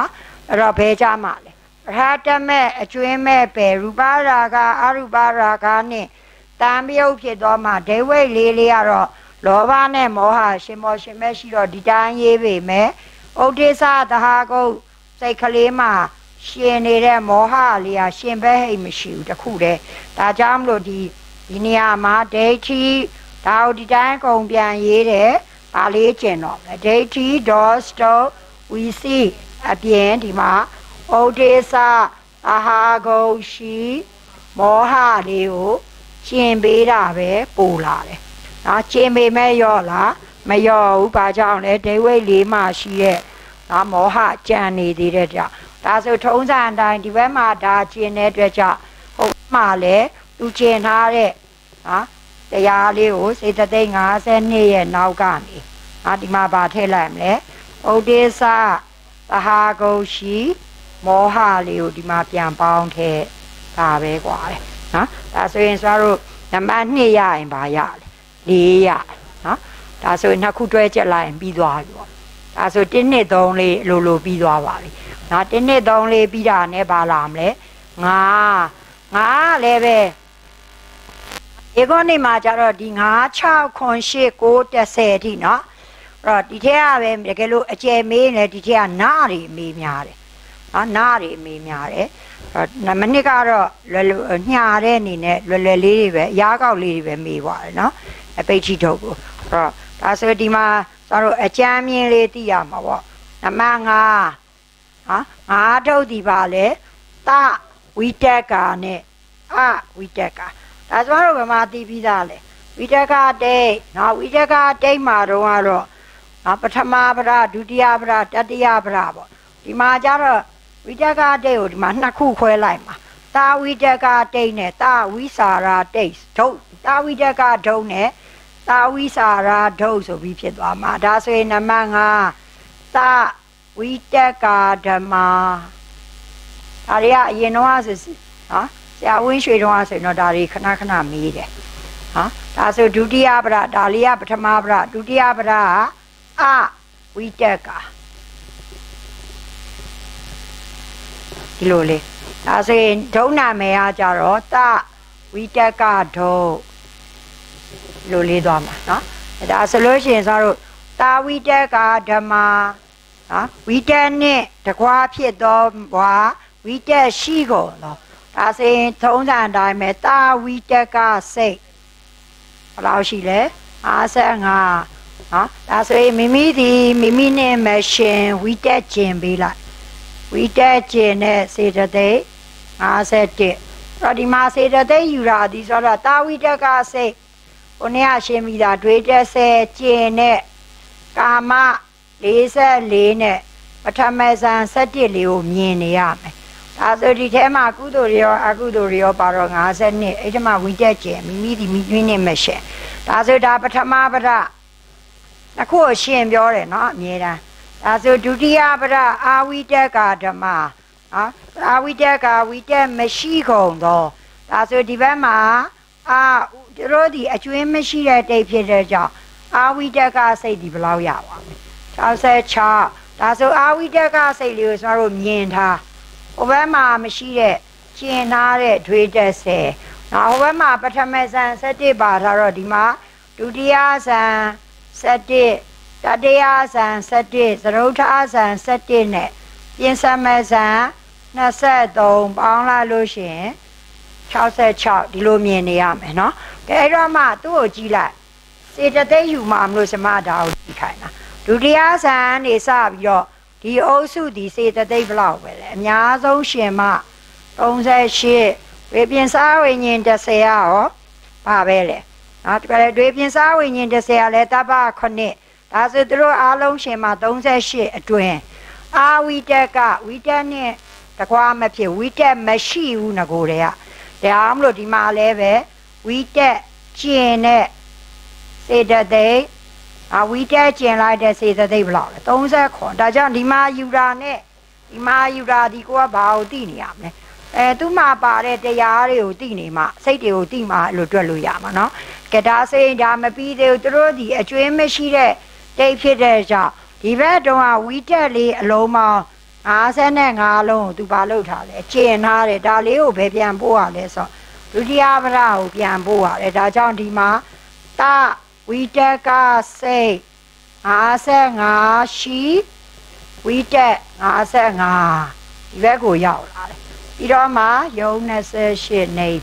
အဲ့တော့ဘယ်ကြမှာလဲပထတမဲ့အကျွင်းမဲ့ပဲရူပရာကအရူပရာဂနဲ့တံပြုတ်ဖြစ်သွားမှဒိဝိတ်လေးလေးကတော့လောဘနဲ့မောဟရှင်မောရှင်မဲ့ရှိတော့ဒီတိုင်းရေးပေမဲ့ဥဒိစ္စသဟာကုတ်စိတ်ကလေးမှာရှင်နေတဲ့မောဟလေးဟာရှင်ဘဲဟိတ်မရှိဘူးတခုတည်းဒါကြောင့်မလို့ဒီဒီနေရာမှာဒိဋ္ဌိဒါကိုဒီတိုင်းကုန်ပြန်ရေးတယ်ပါလေးကျင်တော့မယ်ဒိဋ္ဌိဒေါစတောဝီစီအပြင်ဒီမှာဥဒိစ္စသဟာကုတ်ရှိမောဟလေးကိုရှင်ပေးတာပဲပို့လာတယ်နော်ရှင်ပေမဲ့ရော့လားမရော့ဘူးဘာကြောင့်လဲဒိဝိတ်လေးမှရှိရဲ့နော်မောဟကြံနေသေးတဲ့ကြောင့်ဒါဆိုထုံးစံအတိုင်းဒီဘက်မှာဒါကျင်တဲ့အတွက်ကြောင့်ဟုတ်မှလဲသူကျင်ထားတဲ့နော်တရားလေးကိုစေတသိက်၅၂ရဲ့နောက်ကနေနော်ဒီမှာဗာထည့်လိုက်မလဲဥဒိစ္စသဟာကုတ်ရှိမောဟလေးကိုဒီမှာပြန်ပေါင်းထည့်ဒါပဲกว่าလေနော်ဒါဆိုရင်ဆိုတော့နံပါတ်၂ရရင်ဗာရလေ၄ရနော်ဒါဆိုရင်နှစ်ခုတွဲချက်လိုက်ရင်ပြီးသွားပြီပေါ့ဒါဆိုတစ်နှစ်သုံးလေးလိုလိုပြီးသွားပါပြီနော်တစ်နှစ်သုံးလေးပြီးတာနဲ့ဗာလာမလဲငါငါလည်းပဲဒီကောနေ့မှာကျတော့ဒီ၅၆ခွန်၈၉၁၀အထိနော်အဲ့တော့ဒီထက်ကပဲတကယ်လို့အကျယ်မေးနေဒီထက်ကနားတွေမေးများတယ်နော်နားတွေမေးများတယ်မနစ်ကတော့လွယ်လွယ်ညာတဲ့အနေနဲ့လွယ်လွယ်လေးတွေပဲအရားကောက်လေးတွေပဲမေးသွားတယ်နော်အပိတ်ချီထုတ်ကိုအဲ့တော့ဒါဆိုဒီမှာကျွန်တော်အကြမ်းမြင်လေးသိရမှာပေါ့နမငါဟာငါထုတ်ဒီပါလေတဝိတက်ကနဲ့အဝိတက်ကဒါဆိုတော့ဘယ်မှာသိပြီးသားလဲဝိတက်ကတိတ်နော်ဝိတက်ကတိတ်မှာတော့ကတော့နော်ပထမပဒဒုတိယပဒတတိယပဒပေါ့ဒီမှာကျတော့ဝိတက်ကတိတ်ကိုဒီမှာနှစ်ခုခွဲလိုက်မှာတာဝိတက်ကတိတ်နဲ့တာဝိစာရာတိတ်ဒုတ်တာဝိတက်ကဒုတ်နဲ့တာဝိစာရာဒုတ်ဆိုပြီးဖြစ်သွားမှာဒါဆိုရင်နံပါတ်၅တာဝိတက်ကဓမ္မဒါတွေကအရင်တော့ဆိုနော်ဆရာဝင်းရွှေတော့ဆိုရင်တော့ဒါတွေခဏခဏမေးတယ်နော်ဒါဆိုဒုတိယပဒဒါလေးကပထမပဒဒုတိယပဒကအဝိတက်ကဒီလိုလေဒါဆိုရင်ဒုံနာမယ်အားကြတော့တဝိတက်ကဒုလိုလေးသွားမှာနော်ဒါဆိုလို့ရှိရင်ဆိုတော့တာဝိတက်ကဓမ္မနော်ဝိတက်နဲ့တကွာဖြစ်သောဘွာဝိတက်ရှိကုန်တော့ဒါဆိုရင်သုံးစံတိုင်းပဲတာဝိတက်ကစိတ်ဘယ်လောက်ရှိလဲ၅၅နော်ဒါဆိုရင်မိမိဒီမိမိနဲ့မရှင်ဝိတက်ကျင်ပေးလိုက်ဝိတက်ကျင်တဲ့စေတသိက်၅၁တော့ဒီမှာစေတသိက်ယူတာဒီဆိုတော့တာဝိတက်ကစိတ်ကိုနေရရှင်မိတာတွေးတက်ဆဲကျင်တဲ့ကာမ၄၄နဲ့ပထမဇန်၁၁လေးကိုမြင်နေရမယ်ဒါဆိုဒီထဲမှာကုသိုလ်တွေရောအကုသိုလ်တွေရောပါတော့၅၂အဲ့ဒီမှာဝိတက်ကျင်မိမိဒီမိမိနဲ့မရှင်ဒါဆိုဒါပထမပဒအခုရှင်ပြောတယ်နော်အမြဲတမ်းဒါဆိုဒုတိယပဒအာဝိတက်ကဓမ္မနော်အာဝိတက်ကဝိတက်မရှိကုန်တော့ဒါဆိုဒီဘက်မှာအာတို့ဒီအကျွင်းမရှိတဲ့တိတ်ဖြစ်တဲ့ကြောင့်အာဝိတက်ကစိတ်ဒီဘယ်လောက်ရပါမလဲ၆၆ဒါဆိုအာဝိတက်ကစိတ်လေးကိုကျွန်တော်တို့မြင်ထားဟိုဘက်မှာမရှိတဲ့ကျင်ထားတဲ့တွေးတက်ဆဲနောက်ဟိုဘက်မှာပထမဇန်၁၁ပါထားတော့ဒီမှာဒုတိယဇန်၁၁တတိယဇန်၁၁သရုတ်ထဇန်၁၁နဲ့ပြင်စမဇန်၂၃ပေါင်းလိုက်လို့ရှိရင်၆၆ဒီလိုမြင်နေရမယ်နော်ကဲအဲ့တော့မှသူ့ကိုကြည့်လိုက်စေတသိက်ယူမှမလို့စမဒါကိုကြည့်ခိုင်းတာဒုတိယဇန်နေစပြီးတော့ဒီအုပ်စုဒီစေတသိက်ဘလောက်ပဲလဲအများဆုံးရှင်မ၃၈ဝေပြင်စားဝိညာဉ်၁၀ရောပါပဲလေနော်ဒီကလေးတွေပြင်စားဝိညာဉ်၁၀ကလည်းတပ္ပခုနှစ်ဒါဆိုသူတို့အားလုံးရှင်မ၃၈အတွင်းအာဝိတက်ကဝိတက်နဲ့တကွာမဖြစ်ဝိတက်မရှိဘူးငကိုယ်တွေကဒါမှမလို့ဒီမှာလည်းပဲဝိတက်ကျင်တဲ့စေတသိက်အဝိတက်ကျင်လိုက်တဲ့စေတသိက်ဘလောက်လဲ၃၉ဒါကြောင့်ဒီမှာယူတာနဲ့ဒီမှာယူတာဒီကိုကဘာကိုသိနေရမလဲအဲသူ့မှာပါတဲ့တရားတွေကိုသိနေမှစိတ်တွေကိုသိမှအဲ့လိုတွက်လို့ရမှာနော်ကဒါစိတ်ဒါမပြီးသေးဘူးသူတို့ဒီအကျွင်းမရှိတဲ့တိတ်ဖြစ်တဲ့ကြောင့်ဒီဘက်တော့ဝီတက်လေးအလုံးပေါင်း ngã sẽ nè ngã luôn tụ ba lâu thà lệ chuyện ha để ta liu về biển bùa lệ sao tụ đi à bà biển bùa lệ ta trong đi mà ta vi tế ca say ngã sẽ ngã xí vi tế ngã sẽ ngã đi về cô giàu lại đi đó mà yêu nè sẽ chuyện này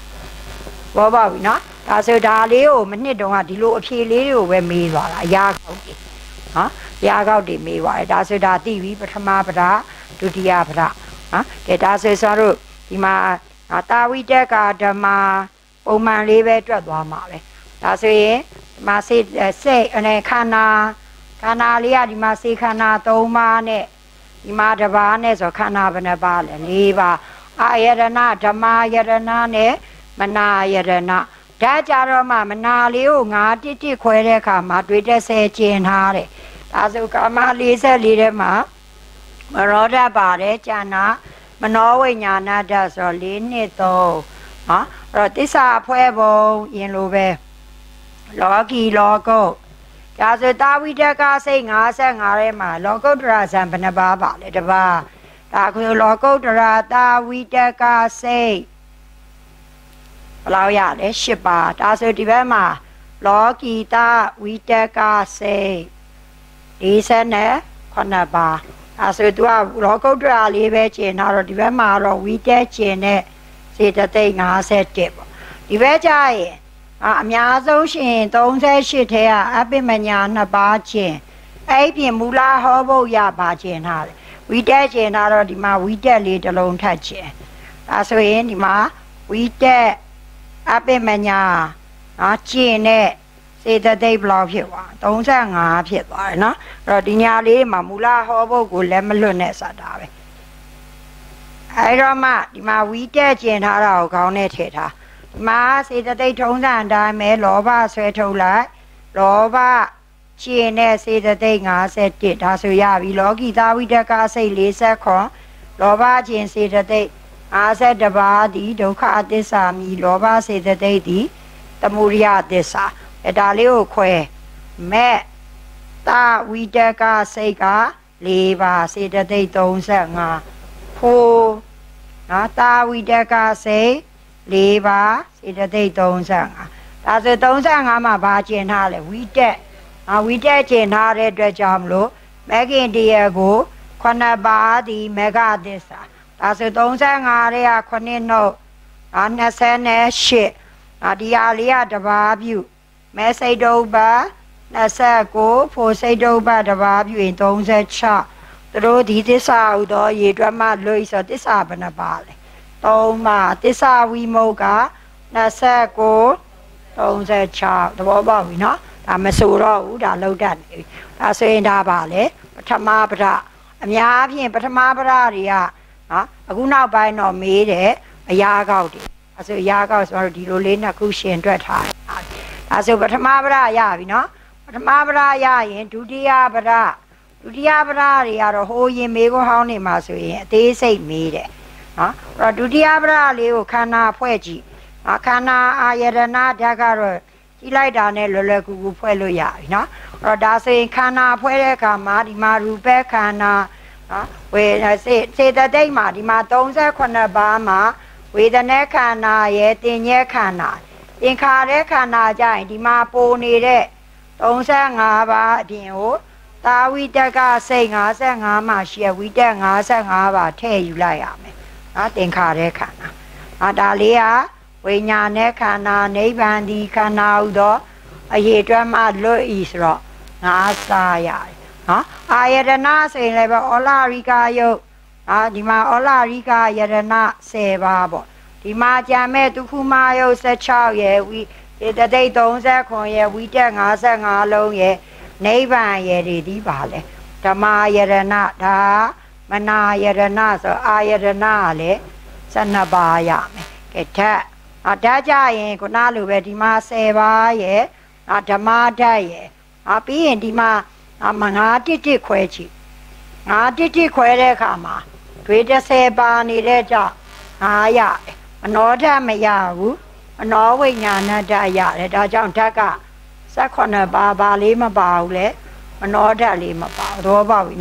bà bảo vì nó ta sẽ ta liu mình đi đâu à đi lúa phi liu về mì vào là giá cao đi hả giá cao đi mì vào ta sẽ ta ti vi bắt mà bắtဒုတိယဗရနော်ကဲဒါဆိုဆိုတော့ဒီမှာတာဝိတက်ကဓမ္မပုံမှန်လေးပဲတွက်သွားမှာပဲဒါဆိုရင်ဒီမှာစိတ်စိတ်အနေခန္ဓာခန္ဓာလေးကဒီမှာစိတ်ခန္ဓာ၃ပါးနဲ့ဒီမှာတစ်ပါးနဲ့ဆိုခန္ဓာဘယ်နှပါးလဲ၄ပါးအာယတနာဓမ္မယတနာနဲ့မနာယတနာဒါကြတော့မှမနာလေးကိုငါတိတိခွဲတဲ့အခါမှာတွေ့တဲ့ဆယ်ကျင်ထားတယ်ဒါဆိုကာမ၄၄ထဲမှာမရောဓပါတယ်ဉာဏမနောဝိညာဏဓာတ်ဆို၄နှစ်သုံးနော်အဲ့တော့သစ္စာဖွဲ့ပုံရင်လိုပဲလောကီလောကုတ်ဒါဆိုတာဝိတကစိတ်၅၅ထဲမှာလောကုတ္တရာဇံဘယ်နှပါးပါလဲတပါးဒါဆိုလောကုတ္တရာတာဝိတကစိတ်ဘယ်လောက်ရလဲ၈ပါးဒါဆိုဒီဘက်မှာလောကီတာဝိတကစိတ်၄၉ပါးအဲဆိုသူကလောကုတ္တရာလေးပဲကျင်တော့ဒီဘက်မှာတော့ဝိတက်ကျင်တဲ့စေတသိက်၅၁ပေါ့ဒီဘက်ကျရင်အများဆုံးရှင်၃၈ထဲကအပိမညာနှစ်ပါးကျင်အဲ့ပြင်မူလဟောဖို့ရပါကျင်ထားတယ်ဝိတက်ကျင်တော့ဒီမှာဝိတက်လေးတစ်လုံးထပ်ကျင်အဲဆိုရင်ဒီမှာဝိတက်အပိမညာနော်ကျင်တဲ့စေတသိက်ဘလောက်ဖြစ်သွား၃၅ဖြစ်သွားတယ်နော်အဲ့တော့ဒီညာလေးမှာမူလဟောဖို့ကိုလည်းမလွတ်နဲ့စတာပဲအဲ့တော့မှဒီမှာဝီတက်ကျင်ထားတာကိုခေါင်းနဲ့ထည့်ထားဒီမှာစေတသိက်ထုံးစံအတိုင်းပဲလောဘဆွဲထုတ်လိုက်လောဘကျင်တဲ့စေတသိက်၅၁ဒါဆိုရပြီလောကီတာဝိတကစိတ်၄၇လောဘကျင်စေတသိက်၅၁ပါးသည်ဒုက္ခသစ္စာမြည်လောဘစေတသိက်သည်သမုဒယသစ္စာအဲဒါလေးကိုခွဲမဲ့တာဝိတကစိတ်က၄ပါးစေတသိက်၃၅ဖိုးနော်တာဝိတကစိတ်၄ပါးစေတသိက်၃၅ဒါဆို၃၅မှာဘာကျင်ထားလဲဝိတက်အဝိတက်ကျင်ထားတဲ့အတွက်ကြောင့်မလို့မဂ္ဂင်တရားကိုခုနှစ်ပါးဒီမေဃသစ္စာဒါဆို၃၅ရဲ့ခုနှစ်နှုတ်၂၈ဒီဟာလေးကတပါးပြုမဲစိတ်တုပ်ပါ၂၉ဖိုစိတ်တုပ်ပါတပါးပြုရင်၃၆သူတို့ဒီသစ္စာဟူသောရေတွက်မှလွိဆိုသစ္စာဘယ်နှပါလဲ၃ပါးသစ္စာဝိမုတ်က၂၉၃၆သဘောပေါက်ပြီနော်ဒါမဆိုတော့ဘူးဒါလောက်တတ်နေပြီဒါဆိုရင်ဒါပါလေပထမပဒအများအားဖြင့်ပထမပဒတွေကနော်အခုနောက်ပိုင်းတော့မေးတယ်အရာကောက်တွေအဲဆိုအရာကောက်ဆိုတော့ဒီလိုလေးနှစ်ခုရှင်တွက်ထားတယ်ဒါဆိုပထမပဒရပြီနော်ပထမပဒရရင်ဒုတိယပဒဒုတိယပဒတွေကတော့ဟိုရင်မေးခွန်းဟောင်းနေမှာဆိုရင်အသေးစိတ်မေးတယ်နော်အဲ့တော့ဒုတိယပဒလေးကိုခန္ဓာဖွဲ့ကြည့်ခန္ဓာအာယတနာဓာတ်ကတော့ကြည့်လိုက်တာနဲ့လွယ်လွယ်ကူကူဖွဲ့လို့ရပြီနော်အဲ့တော့ဒါဆိုရင်ခန္ဓာဖွဲ့တဲ့အခါမှာဒီမှာရူပခန္ဓာနော်ဝေစေစေတသိက်မှာဒီမှာ၃၈ပါးမှာဝေဒနာခန္ဓာရဲ့တင်ញဲခန္ဓာသင်္ခါရခန္ဓာကြရင်ဒီမှာပိုနေတဲ့၃၅ပါးအပြင်ကိုသာဝိတကစိတ်၅၅မှာရှိရဝိတက်၅၅ပါးထည့်ယူလိုက်ရမယ်နော်သင်္ခါရခန္ဓာနော်ဒါလေးကဝိညာဉ်နဲ့ခန္ဓာနိဗ္ဗာန်ဒီခန္ဓာဟူသောအရေးအတွက်မှလွတ်ဤဆိုတော့ငါးစားရတယ်နော်အာယတနာဆိုရင်လည်းပဲဩလာရိကယုတ်အာဒီမှာဩလာရိကယတနာ၁၀ပါးပေါ့ဒီမှာကြံမဲ့ဒုက္ခမယုတ်၁၆ရဲ့ဝိဒီတသိက်၃၉ရဲ့ဝိတက်၅၅လုံးရဲ့နိဗ္ဗာန်ရဲ့ဒီဒီပါလေဓမ္မယရဏဒါမနာယရဏဆိုအာယတနာလည်း၁၂ပါးရမယ်ကဲဓာတ်အဓာတ်ကြရင်ခုနလိုပဲဒီမှာ၁၀ပါးရဲ့ဓမ္မဓာတ်ရဲ့အပြီးရင်ဒီမှာမငါတစ်တစ်ခွဲချီငါတစ်တစ်ခွဲတဲ့အခါမှာတွေတစ်ဆယ်ပါနေတဲ့ကြောင့်ငါရတယ်မနောဓာတ်မရဘူးမနောဝိညာဏဓာတ်ရတယ်ဒါကြောင့်ဓာတ်က၁၈ပါးပါလေးမပါဘူးလေမနောဓာတ်လေးမပါဘူးသဘောပေါက်ပြီနော်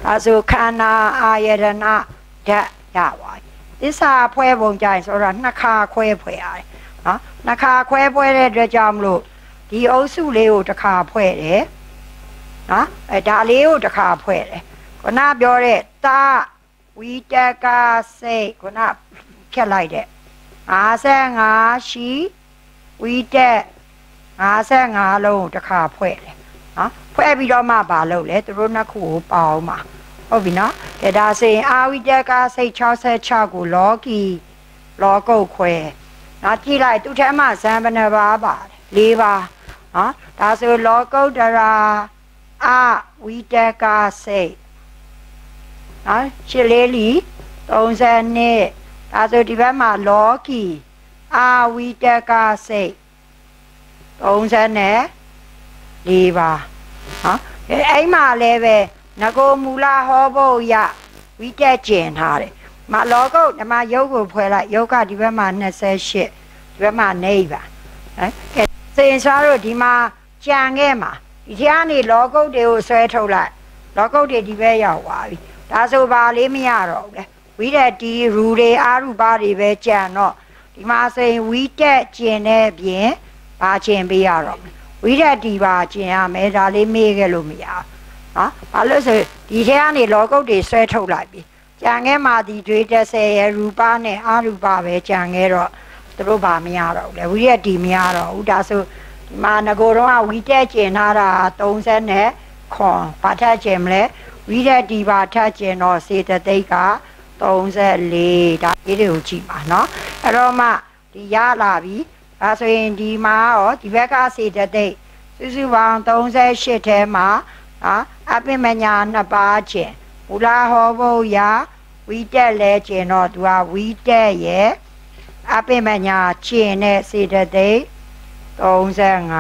ဒါဆိုခန္ဓာအာယတနာဓာတ်ရပါပြီသစ္စာဖွဲပုံကြရင်ဆိုတော့နှစ်ခါခွဲဖွဲရတယ်နော်နှစ်ခါခွဲဖွဲတဲ့အတွက်ကြောင့်မလို့ဒီအုပ်စုလေးကိုတစ်ခါဖွဲတယ်နော်အဲဒါလေးကိုတစ်ခါဖွဲတယ်ခုနပြောတဲ့တာဝိတကစိတ်ခုနဖြတ်လိုက်တဲ့ห้าสิบห้าရှိဝိတက်ห้าสิบห้าလုံးတစ်ခါဖွဲ့တယ်နော်ဖွဲ့ပြီးတော့မှမလုပ်လဲသူတို့နှစ်ခုကိုပေါင်းပါဟုတ်ပြီနော်ဒါဆိုရင်အာဝိတကစိတ်၆၆ကိုလောကီလောကုတ်ခွဲနော်ကြည့်လိုက်သူထဲမှာဇံဘယ်နှပါပါတယ်၄ပါနော်ဒါဆိုလောကုတ်တရာအာဝိတကစိတ်နော်ရှစ်လေးလီ၃၂ဒါဆိုဒီဘက်မှာလောကီအာဝိတကစိတ်၃၄ပါနော်အဲ့မှာလည်းပဲငကိုမူလဟောဖို့ရဝိတက်ကျင်ထားတယ်မလောကုတ်ဓမ္မယုတ်ကိုဖွဲလိုက်ယုတ်ကဒီဘက်မှာ၂၈ဒီဘက်မှာနေပါနော်ကဲစေရင်စားတို့ဒီမှာကြံခဲ့မှာဒီထဲကနေလောကုတ်တွေကိုဆွဲထုတ်လိုက်လောကုတ်တွေဒီဘက်ရောက်သွားပြီဒါဆိုပါလေးမရတော့ဘူးလေဝိတက်ဒီရူတွေအာရူပါတွေပဲကြံတော့ဒီမှာဆိုရင်ဝိတက်ကျင်တဲ့ပြင်ဘာကျင်ပေးရတော့ဝိတက်ဒီပါကျင်ရမယ်ဒါလေးမေးခဲ့လို့မရဘူးနော်ဘာလို့ဆိုဒီထဲကနေလောကုတ်တွေဆွဲထုတ်လိုက်ပြီကြံခဲ့မှာဒီတွေတစ်ဆယ်ရရူပါနဲ့အာရူပါပဲကြံခဲ့တော့သူတို့ဘာမရတော့ဘူးလေဝိတက်ဒီမရတော့ဘူးဒါဆိုဒီမှာငကိုတော့ဝိတက်ကျင်ထားတာ၃၀နဲ့ခွန်ဘာထက်ကျင်မလဲဝိတက်ဒီပါထက်ကျင်တော့စေတသိက်က ၃၄ဒါလေးတွေကိုကြည့်ပါနော်အဲ့တော့မှဒီရလာပြီဒါဆိုရင်ဒီမှာရောဒီဘက်ကစေတသိက်စုစုပေါင်း၃၈ထဲမှာနော်အပိမညာနှစ်ပါးကျင်မူလဟောဖို့ရဝိတက်လဲကျင်တော့သူကဝိတက်ရဲ့အပိမညာကျင်တဲ့စေတသိက်၃၅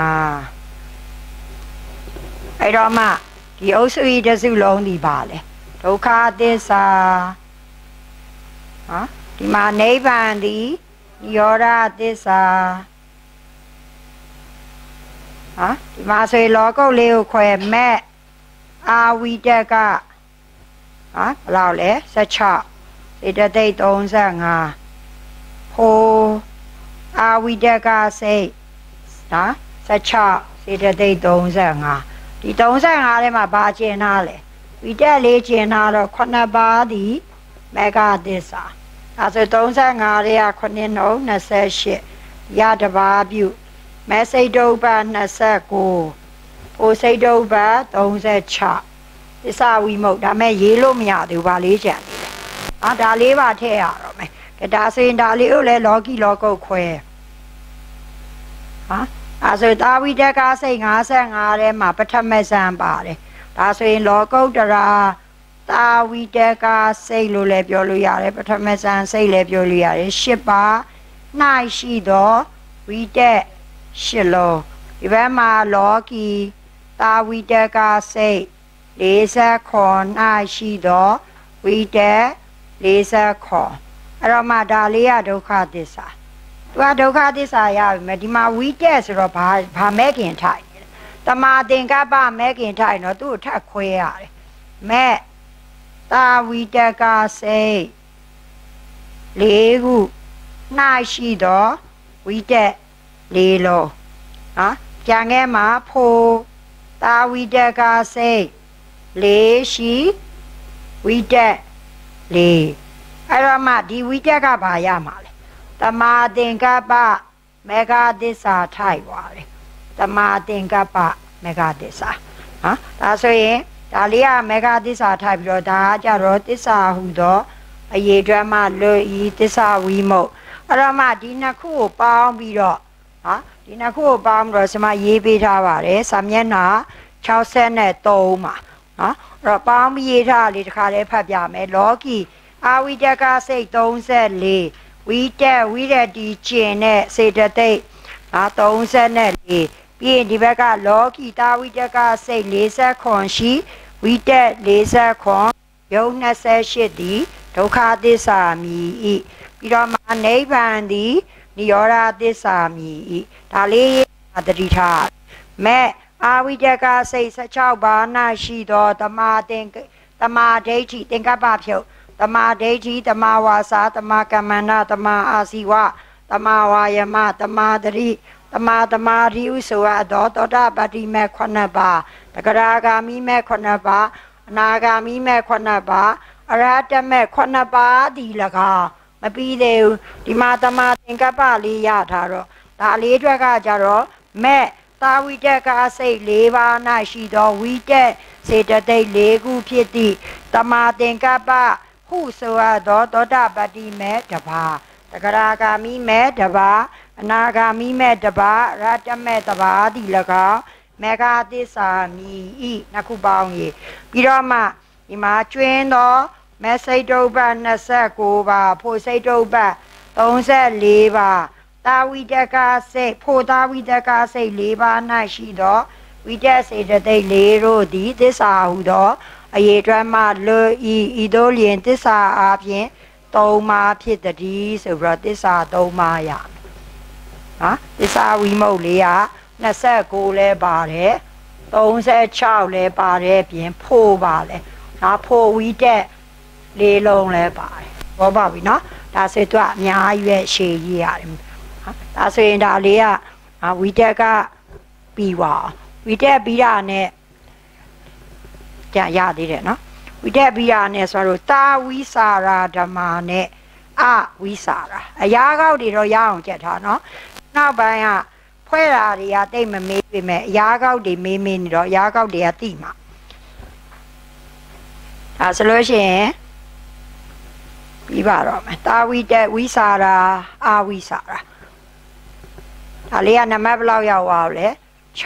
အဲ့တော့မှဒီအုပ်စုဤတစ်စုလုံးဒီပါလေဒုက္ခသစ္စာနော်ဒီမှာနိဗ္ဗာန်ဒီနိရောဓသစ္စာနော်ဒီမှာဆိုရင်လောကုတ်လေးကိုခွဲမဲ့အာဝိတကနော်ဘယ်လောက်လဲ၁၆စေတသိက်၃၅ဟိုအာဝိတကစိတ်နော်၁၆စေတသိက်၃၅ဒီ၃၅ထဲမှာဘာကျင်ထားလဲဝိတက်လေးကျင်ထားတော့ခုနှစ်ပါးဒီမေဃသစ္စာဒါဆို၃၅ရေကခုနှစ်နှုံး၂၈ရတပါးပြုမဲစိတ်တုပ္ပ၂၉ပိုစိတ်တုပ္ပ၃၆သစ္စာဝိမုတ်ဒါမဲ့ရေးလို့မရသေးဘူးဗာလေးကြံနေတယ်အာဒါလေးပါထည့်ရတော့မယ်ကဒါဆိုရင်ဒါလေးကိုလည်းလောကီလောကုတ်ခွဲဟာအဲဆိုတာဝိတကစိတ်၅၅ထဲမှာပထမဇန်ပါတယ်ဒါဆိုရင်လောကုတ်တရာတာဝိတကစိတ်လို့လည်းပြောလို့ရတယ်ပထမဇန်စိတ်လည်းပြောလို့ရတယ်ရှစ်ပါး၌ရှိသောဝိတက်ရှစ်လုံးဒီဘက်မှာလောကီတာဝိတကစိတ်၄၀၌ရှိသောဝိတက်၄၀အဲ့တော့မှဒါလေးကဒုက္ခသစ္စာသူကဒုက္ခသစ္စာရပြီမယ်ဒီမှာဝိတက်ဆိုတော့ဘာဘာမဲ့ခင်ထိုင်တမာသင်္ကပ္ပမဲ့ခင်ထိုင်တော့သူ့ကိုထပ်ခွဲရတယ်မဲ့တာဝိတကစိတ်လေးခု၌ရှိသောဝိတက်လေးလုံးနော်ကြံခဲ့မှာဖို့တာဝိတကစိတ်လေးရှိဝိတက်လေးအဲ့တော့မှဒီဝိတက်ကဘာရမှာလဲတမာသင်္ကပ္ပမေဃသစ္စာထိုက်သွားတယ်တမာသင်္ကပ္ပမေဃသစ္စာနော်ဒါဆိုရင်ဒါလေးကမေဃသစ္စာထိုက်ပြီးတော့ဒါကကြတော့သစ္စာဟူသောအရေးအတွက်မှလွတ်ဤသစ္စာဝိမုတ်အဲ့တော့မှဒီနှစ်ခုကိုပေါင်းပြီးတော့ဟာဒီနှစ်ခုကိုပေါင်းပြီးတော့ကျွန်မရေးပေးထားပါတယ်စာမျက်နှာ၆၃မှာနော်အဲ့တော့ပေါင်းပြီးရေးထားလေးတစ်ခါလေးဖတ်ပြမယ်လောကီအာဝိတကစိတ်၃၄ဝိတက်ဝိရတိကျင်တဲ့စေတသိက်ဟာ၃၄ပြီးရင်ဒီဘက်ကလောကီတာဝိတကစိတ်၄၀ရှိဝိတက်၄၀ယုံ၂၈သည်ဒုက္ခသစ္စာမြည်ဤပြီးတော့မှနိဗ္ဗာန်သည်နိရောဓသစ္စာမြည်ဤဒါလေးသတိထားမဲ့အာဝိတကစိတ်၁၆ပါး၌ရှိသောတမာသင်္တတမာဒိဋ္ဌိသင်္ကပ္ပဖြုတ်တမာဒိဋ္ဌိတမာဝါစာတမာကမ္မန္တတမာအာစီဝတမာဝါယမတမာတရိတမာတမာရိဥဆိုအပ်သောသောတာပတ္တိမေခုနှစ်ပါးတဂရဂါမိမေခုနှစ်ပါးအနာဂါမိမေခုနှစ်ပါးအရဟတမေခုနှစ်ပါးဒီ၎င်းမပြီးသေးဘူးဒီမှာတမာသင်္ကပ္ပလေးရထားတော့ဒါလေးအတွက်ကကြတော့မဲ့သာဝိတက်ကစိတ်၄ပါး၌ရှိသောဝိတက်စေတသိက်၄ခုဖြစ်သည့်တမာသင်္ကပ္ပဟုဆိုအပ်သောသောတာပတ္တိမေတပါးတဂရဂါမိမေတပါးအနာဂါမိမေတပါးရတမေတပါးဒီ၎င်းမေဃသစ္စာမိဤနှစ်ခုပေါင်းရေးပြီးတော့မှဒီမှာကျွင်းသောမေစိတ်တုပ္ပ၂၉ပါးဖို့စိတ်တုပ္ပ၃၄ပါးတာဝိတကစိတ်ဖို့တာဝိတကစိတ်၄ပါး၌ရှိသောဝိတက်စေတသိက်၄တို့သည်သစ္စာဟုသောအရေအတွက်မှလွဤဤသို့လျင်သစ္စာအားဖြင့်သုံးပါးဖြစ်တည်းဆိုပြီးတော့သစ္စာသုံးပါးရမယ်နော်သစ္စာဝိမုတ်လေးက၂၉လဲပါတယ်၃၆လဲပါတယ်ပြင်ဖို့ပါလဲနော်ဖို့ဝိတက်လေးလုံးလဲပါတယ်ဘောပါပြီနော်ဒါဆိုတော့အများကြီးပဲရှေ့ကြီးရတယ်ဒါဆိုရင်ဒါလေးကဝိတက်ကပြီးပါဝိတက်ပြီးတာနဲ့ကြာရသေးတယ်နော်ဝိတက်ပြီးတာနဲ့ဆိုတော့တာဝိစာရာဓမ္မာနဲ့အဝိစာရာအရာကောက်တွေတော့ရအောင်ကြက်ထားနော်နောက်ပိုင်းကဖွဲ့တာတွေကတိတ်မမေးပေမဲ့အရာကောက်တွေမေးမေးနေတော့အရာကောက်တွေကတိမှာဒါဆိုလို့ရှိရင်ပြီးပါတော့မယ်တာဝိတက်ဝိစာရာအဝိစာရာဒါလေးကနံပါတ်ဘယ်လောက်ရောက်သွားလဲ၆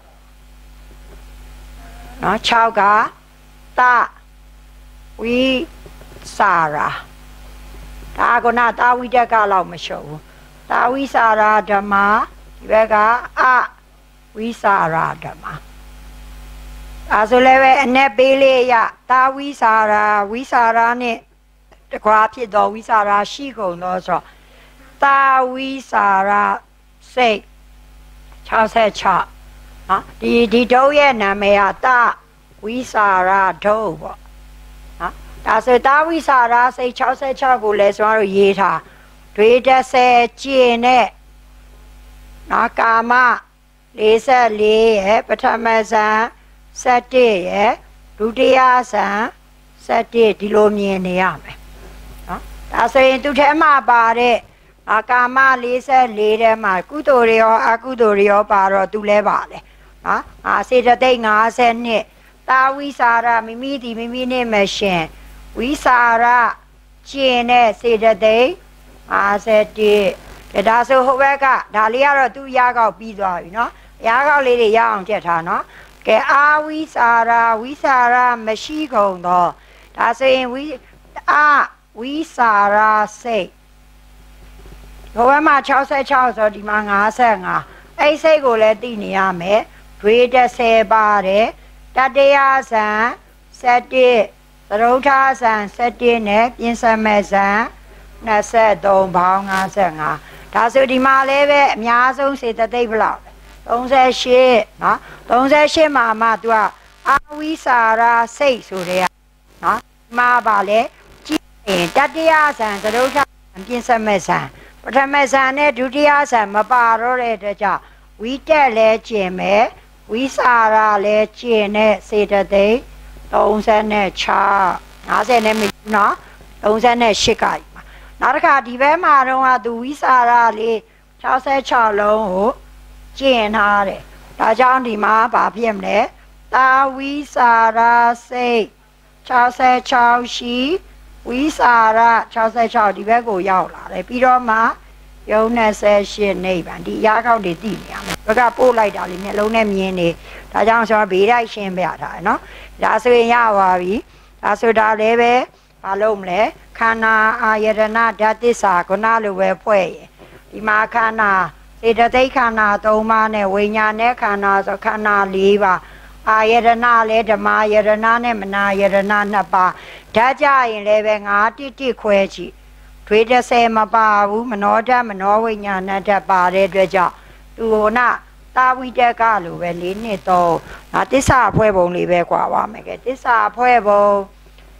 နော်၆ကတဝိစာရာဒါကနာတာဝိတက်ကလောက်မရှုံဘူးတာဝိစာရာဓမ္မဒီဘက်ကအဝိစာရာဓမ္မအဲဆိုလည်းပဲအ내ပေးလေးရတာဝိစာရာဝိစာရာနဲ့တကွာဖြစ်သောဝိစာရာရှိကုန်သောဆိုတာဝိစာရာစိတ်၆၆နော်ဒီဒီဒုတ်ရဲ့နာမည်ကတဝိစာရာဒုတ်ပေါ့နော်ဒါဆိုတာဝိစာရာစိတ်၆၆ကိုလည်းကျွန်တော်တို့ရေးထားတွေးတစ်ဆယ်ကျင်နဲ့နော်ကာမ၄၄ရဲ့ပထမဇန်၁၁ရဲ့ဒုတိယဇန်၁၁ဒီလိုမြင်နေရမယ်နော်ဒါဆိုရင်သူထဲမှာပါတဲ့အာကာမ၄၄ထဲမှာကုသိုလ်တွေရောအကုသိုလ်တွေရောပါတော့သူလဲပါလေနော်အာစေတသိက်၅၂တာဝိစာရမိမိဒီမိမိနဲ့မရှင်ဝိစာရကျင်တဲ့စေတသိက်၅၁ဒါဆိုဟိုဘက်ကဒါလေးကတော့သူရာကောက်ပြီးသွားပြီနော်ရာကောက်လေးတွေရအောင်တက်ထားနော်ကဲအာဝိစာရဝိစာရမရှိကုန်တော့ဒါဆိုရင်ဝိအာဝိစာရစိတ်ဟိုဘက်မှာ၆၆ဆိုဒီမှာ၅၅အဲ့စိတ်ကိုလည်းသိနေရမယ်တွေးတစ်ဆယ်ပါတယ်တတရားဇန်၁၁သရုဋ္ဌာဇန်၁၁နဲ့ပြင်စမဲ့ဇန်၂၃ပေါင်း၅၅ဒါဆိုဒီမှာလည်းပဲအများဆုံးစေတသိက်ဘယ်လောက်၃၈နော်၃၈မှာမှ तू အာဝိစာရာစိတ်ဆိုတဲ့နော်ဒီမှာပါလေကြည့်ရင်တတရားဇန်သရုဋ္ဌာဇန်ပြင်စမဲ့ဇန်ပထမဇန်နဲ့ဒုတိယဇန်မပါတော့တဲ့အတွက်ကြောင့်ဝိတက်လဲကျင်မယ်ဝိစာရာလဲကျင်တဲ့စေတသိက်၃၆ ၅၀နဲ့မနော်၃၈ကနောက်တစ်ခါဒီဘက်မှာတော့ကသူဝိစာရာလေး၆၆လုံးကိုကျင်ထားတယ်ဒါကြောင့်ဒီမှာဗာဖြစ်မလဲတာဝိစာရာစိတ်၆၆ရှိဝိစာရ၆၆ဒီဘက်ကိုရောက်လာတယ်ပြီးတော့မှယုံ၂၈နိဗ္ဗာန်ဒီရာခောက်တွေသိနေရမယ်ဘက်ကပို့လိုက်တာလေးမျက်လုံးနဲ့မြင်နေဒါကြောင့်ကျွန်တော်ဘေးတိုက်ရှင်းပြထားတယ်နော်ဒါဆိုရင်ရပါပြီဒါဆိုတာလည်းပဲမလုပ်မလဲခန္ဓာအာယတနာဓာတ်သစ္စာခုနလိုပဲဖွဲ့ရဒီမှာခန္ဓာစေတသိက်ခန္ဓာ၃ပါးနဲ့ဝိညာဉ်နဲ့ခန္ဓာဆိုခန္ဓာ၄ပါးအာယတနာလည်းဓမ္မယတနာနဲ့မနာယတနာနှစ်ပါးဓာတ်ကြရင်လည်းပဲငါတိတိခွဲကြည့်တွေတစ်ဆယ်မပါဘူးမနောဓာတ်မနောဝိညာဏဓာတ်ပါတဲ့အတွက်ကြောင့်သူဟိုနာတာဝိတက်ကလိုပဲ၄နှစ်တော့ငါတစ္ဆာဖွဲ့ပုံလေးပဲကွာပါမယ်ကဲတစ္ဆာဖွဲ့ပုံ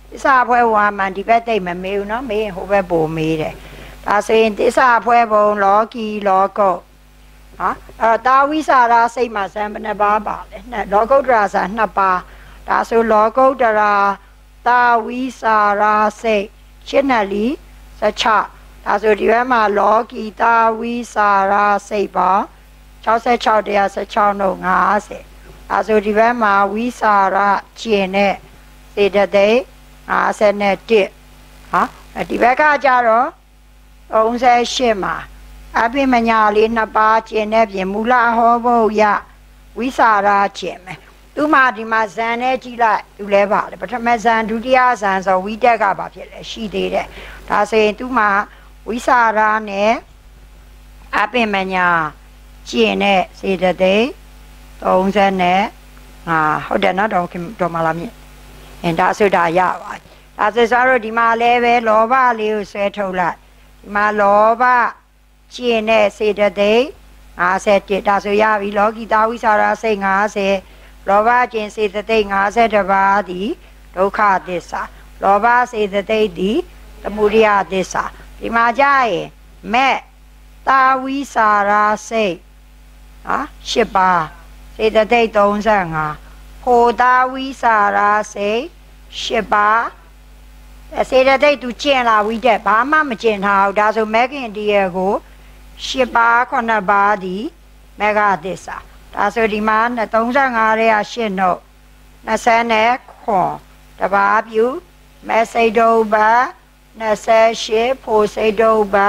သစ္စာဖွဲဘုံကမှန်ဒီဘက်သိမ့်မမေးဘူးနော်မေးရင်ဟိုဘက်ပို့မေးတယ်ဒါဆိုရင်သစ္စာဖွဲဘုံလောကီလောကုတ်ဟာအဲတာဝိစာရစိတ်မှာဇံဘယ်နှပါပါလဲနှစ်လောကုတ္တရာဇာနှစ်ပါးဒါဆိုလောကုတ္တရာတာဝိစာရစိတ်ရှင်းနယ်လီစချဒါဆိုဒီဘက်မှာလောကီတာဝိစာရစိတ်ပါ66တရား16နှုတ်50ဒါဆိုဒီဘက်မှာဝိစာရကျင်တဲ့စေတသိက်51ဟာဒီဘက်ကကြတော့38မှာအပိမညာလေးနှစ်ပါးကျင်တဲ့ပြင်မူလဟောဖို့ရဝိစာရကျင်မယ်သူမှဒီမှာဇန်နဲ့ကြည့်လိုက်သူလဲပါလေပထမဇန်ဒုတိယဇန်ဆိုဝိတက်ကပါဖြစ်လဲရှိသေးတယ်ဒါဆိုရင်သူမှဝိစာရနဲ့အပိမညာကျင်တဲ့စေတသိက်30နဲ့ဟာဟုတ်တယ်နော်တော့တော့မလားမြင်အဲဒါဆိုဒါရပါဒါဆိုဆိုတော့ဒီမှာလဲပဲလောဘလေးကိုဆွဲထုတ်လိုက်ဒီမှာလောဘကျင်တဲ့စေတသိက်51ဒါဆိုရပြီလောကီတာဝိစာရစိတ်50လောဘကျင်စေတသိက်52ပါးသည်ဒုက္ခသစ္စာလောဘစေတသိက်သည်သမုဒယသစ္စာဒီမှာကြရင်မဲ့တာဝိစာရစိတ်ဟာ၈ပါးစေတသိက်35ဟိုတာဝိစာရစိတ်၈ပါးစေတသိက်သူကျင်လာဝိတက်ဘာမှမကျင်ထားဘူးဒါဆိုမဲခင်တည်းရဲ့ကို၈ပါး9ပါးသည်မေဃသစ္စာဒါဆိုဒီမှာ35ရဲ့၈နှုတ်29တပါးပြုမဲစိတ်တုပ28ဖို့စိတ်တုပ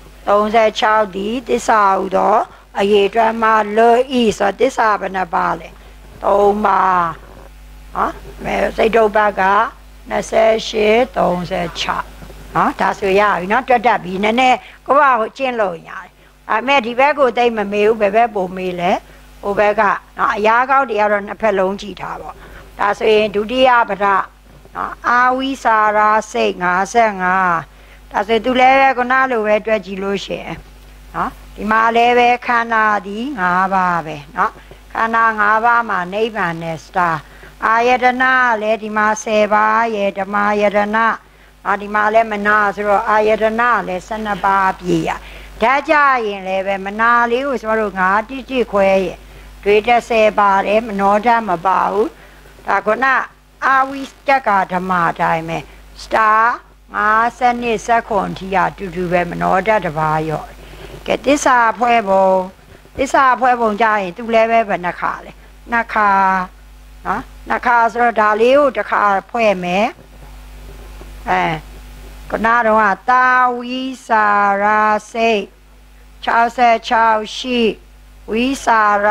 36သည်သစ္စာဟုသောအရေအတွက်မှာလွတ်ဤဆိုသစ္စာဘယ်နှပါလဲ၃ပါးဟာမဲစိတ်တုပက28 36ဟာဒါဆိုရပြီနော်တွက်တတ်ပြီနည်းနည်းကိုယ့်ဘာကိုကျင့်လို့ရတယ်ဒါပေမဲ့ဒီဘက်ကိုသိမ့်မမေးဘူးဘယ်ဘက်ပို့မေးလဲဟိုဘက်ကနော်အရာကောက်တွေကတော့နှစ်ဖက်လုံးကြည့်ထားပေါ့ဒါဆိုရင်ဒုတိယပဒနော်အာဝိစာရစိတ်55ဒါဆိုသူလည်းပဲခုနလိုပဲတွက်ကြည့်လို့ရှိရင်နော်ဒီမှာလည်းပဲခန္ဓာသည်၅ပါးပဲနော်ခန္ဓာ၅ပါးမှာနိဗ္ဗာန်နဲ့စတာအာယတနာလည်းဒီမှာ၁၀ပါးရဲ့ဓမ္မယတနာအာဒီမှာလည်းမနာဆိုတော့အာယတနာလည်း၁၂ပါးပြည့်ရဓာတ်ကြရင်လည်းပဲမနာလေးကိုကျွန်တော်တို့ငါတိတိခွဲရဲ့တွေးတစ်ဆယ်ပါတယ်မနောဓာတ်မပါဘူးဒါကနအာဝိတက်ကဓမ္မအတိုင်းပဲစတာ52စက္ကွန်ထိရတူတူပဲမနောဓာတ်တစ်ပါးရော့ကဲသစ္စာဖွဲဘုံသစ္စာဖွဲဘုံကြရင်သူလည်းပဲဘယ်နှခါလဲနှစ်ခါနော်နှစ်ခါဆိုတော့ဒါလေးကိုတစ်ခါဖွဲ့မယ်အဲကနာတော့တာဝိစာရစိတ်66ရှိဝိစာရ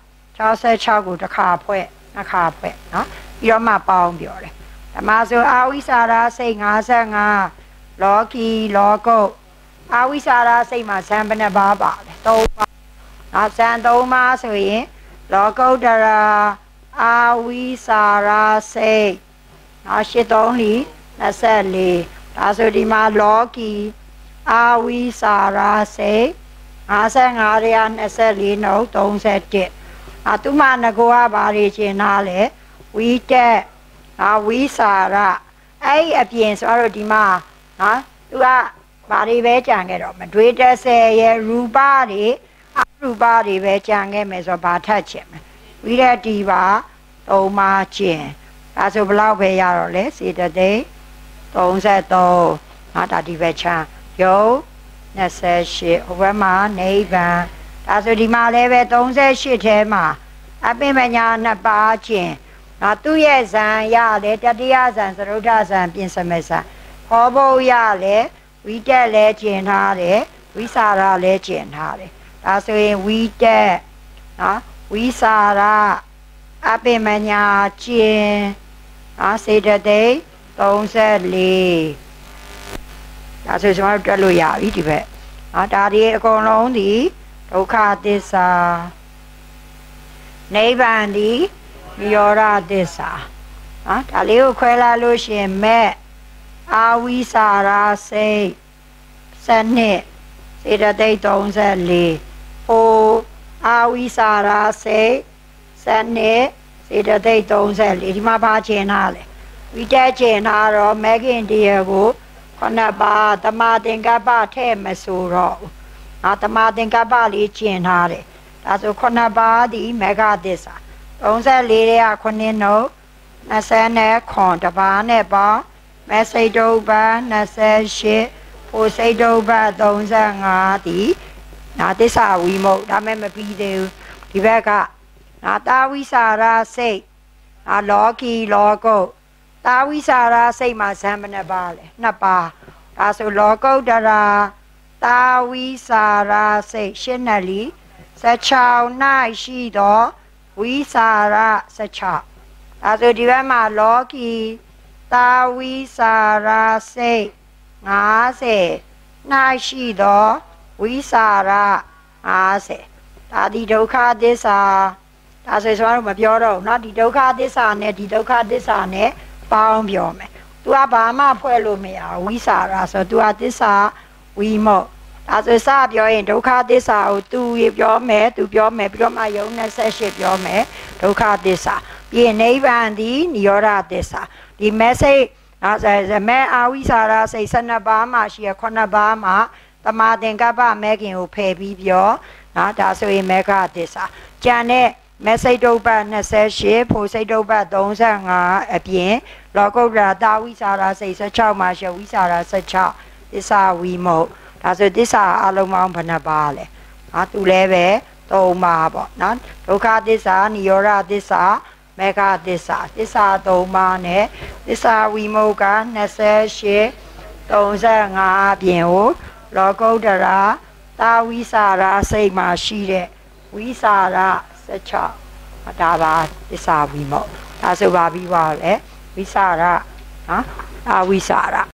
66ကိုတစ်ခါဖွဲ့နှစ်ခါဖွဲ့နော်ပြီးတော့မှပေါင်းပြောတယ်ဓမ္မဆိုအာဝိစာရစိတ်55လောကီလောကုတ်အာဝိစာရစိတ်မှာဇံဘယ်နှပါးပါလဲ၃ပါးနော်ဇံ၃ပါးဆိုရင်လောကုတ္တရာအာဝိစာရစိတ်နော်၈၃လီ24ဒါဆိုဒီမှာလောကီအာဝိစာရစိတ်55ရာ24နှုတ်31အတူမငကိုကဘာတွေရှင်းသားလဲဝိတက်အာဝိစာရအဲ့အပြင်ဆိုတော့ဒီမှာနော်သူကဘာတွေပဲကြံခဲ့တော့မတွေးတစ်ဆယ်ရဲ့ရူပတွေအရူပတွေပဲကြံခဲ့မယ်ဆိုတော့ဘာထက်ချင်မယ်ဝိရတိပါသုံးပါးကျင်ဒါဆိုဘလောက်ပဲရတော့လဲစေတသိက်33နော်ဒါဒီပဲချမ်းယုတ်28ဟိုဘက်မှာနိဗ္ဗာန်ဒါဆိုဒီမှာလည်းပဲ38ထဲမှာအပိမညာနှစ်ပါးကျင်နော်သူ့ရဲ့ဇံရတယ်တတိယဇံသရုဒ္ဓဇံပြင်စမဇံဟောဖို့ရလဲဝိတက်လည်းကျင်ထားတယ်ဝိစာရလည်းကျင်ထားတယ်ဒါဆိုရင်ဝိတက်နော်ဝိစာရအပိမညာကျင်နော်စေတသိက်34ဒါဆိုကျွန်တော်တို့တွက်လို့ရပြီဒီဘက်နော်ဒါဒီအကုန်လုံးဒီဒုက္ခသစ္စာနိဗ္ဗာန်ဒီနိရောဓသစ္စာနော်ဒါလေးကိုခွဲလာလို့ရှိရင်မဲ့အာဝိစာရစိတ်စနစ်စေတသိက်34ဟိုအာဝိစာရစိတ်စနစ်စေတသိက်34ဒီမှာပါချင်တာလေဝိတက်ကျင်တာတော့မဲခင်တရားကိုခုနပါတမသင်္ကပ္ပထဲ့မဆိုတော့ငါတမသင်္ကပ္ပလေးကျင်ထားတယ်ဒါဆိုခုနပါဒီမေဃသစ္စာသုံးဆယ်လေးတဲ့ခုနှစ်နှုတ်နှစ်ဆယ်နဲ့ခွန်တပါးနဲ့ပေါင်းမဲစိတ်တုပ်ပနှစ်ဆယ်ရှစ်ဖိုစိတ်တုပ်ပသုံးဆယ်ငါးဒီနာသစ္စာဝိမုတ်ဒါမဲ့မပြီးသေးဘူးဒီဘက်ကနာတာဝိစာရစိတ်နာလောကီလောကုတ်တာဝိစာရစိတ်မှာဇံမနှစ်ပါးလေနှစ်ပါးဒါဆိုလောကုတ်တရာတာဝိစာရစိတ်ရှင်းနယ်လီ十၆၌ရှိသောဝိစာရ十၆ဒါဆိုဒီဘက်မှာလောကီတာဝိစာရစိတ်၅၀၌ရှိသောဝိစာရ၅၀ဒါဒီဒုက္ခသစ္စာဒါဆိုကျွန်တော်တို့မပြောတော့ဘူးเนาะဒီဒုက္ခသစ္စာနဲ့ဒီဒုက္ခသစ္စာနဲ့ပေါင်းပြောမယ် तू ကဘာမှဖွဲ့လို့မရဝိစာရဆို तू ကသစ္စာဝိမုတ်ဒါဆိုစပြောရင်ဒုက္ခသစ္စာကို तू ပြောမယ် तू ပြောမယ်ပြီးတော့မှယုံနဲ့ဆက်ရှိပြောမယ်ဒုက္ခသစ္စာပြီးရင်နိဗ္ဗာန်ဒီនិရောဓသစ္စာဒီ message အဲဆိုမဲအာဝိစာရစိတ်၁၂ပါးမှာရှိရခုနှစ်ပါးမှာတမာသင်္ကပ္ပမဲခင်ကိုဖယ်ပြီးပြောနော်ဒါဆိုရင်မေဃသစ္စာကျန်တဲ့မဲစိတ်တုပ်ပတ်နှစ်ဆယ်ရှစ်ဖိုစိတ်တုပ်ပတ်သုံးဆယ်ငါအပြင်လောကုတ္တရာတာဝိစာရစိတ်၁၆မှာရှိဝိစာရ၁၆သစ္စာဝိမုတ်ဒါဆိုသစ္စာအလုံးပေါင်းဘယ်နှပါလဲဟာသူလည်းပဲသုံးပါပေါ့နော်ဒုက္ခသစ္စာនិရောဓသစ္စာမေဃသစ္စာသစ္စာသုံးပါနဲ့သစ္စာဝိမုတ်ကနှစ်ဆယ်ရှစ်သုံးဆယ်ငါအပြင်ကိုလောကုတ္တရာတာဝိစာရစိတ်မှာရှိတဲ့ဝိစာရ၁၆ဒါပါသစ္စာဝိမုတ်ဒါဆိုပါပြီးပါလေဝိစာရနော်တာဝိစာရ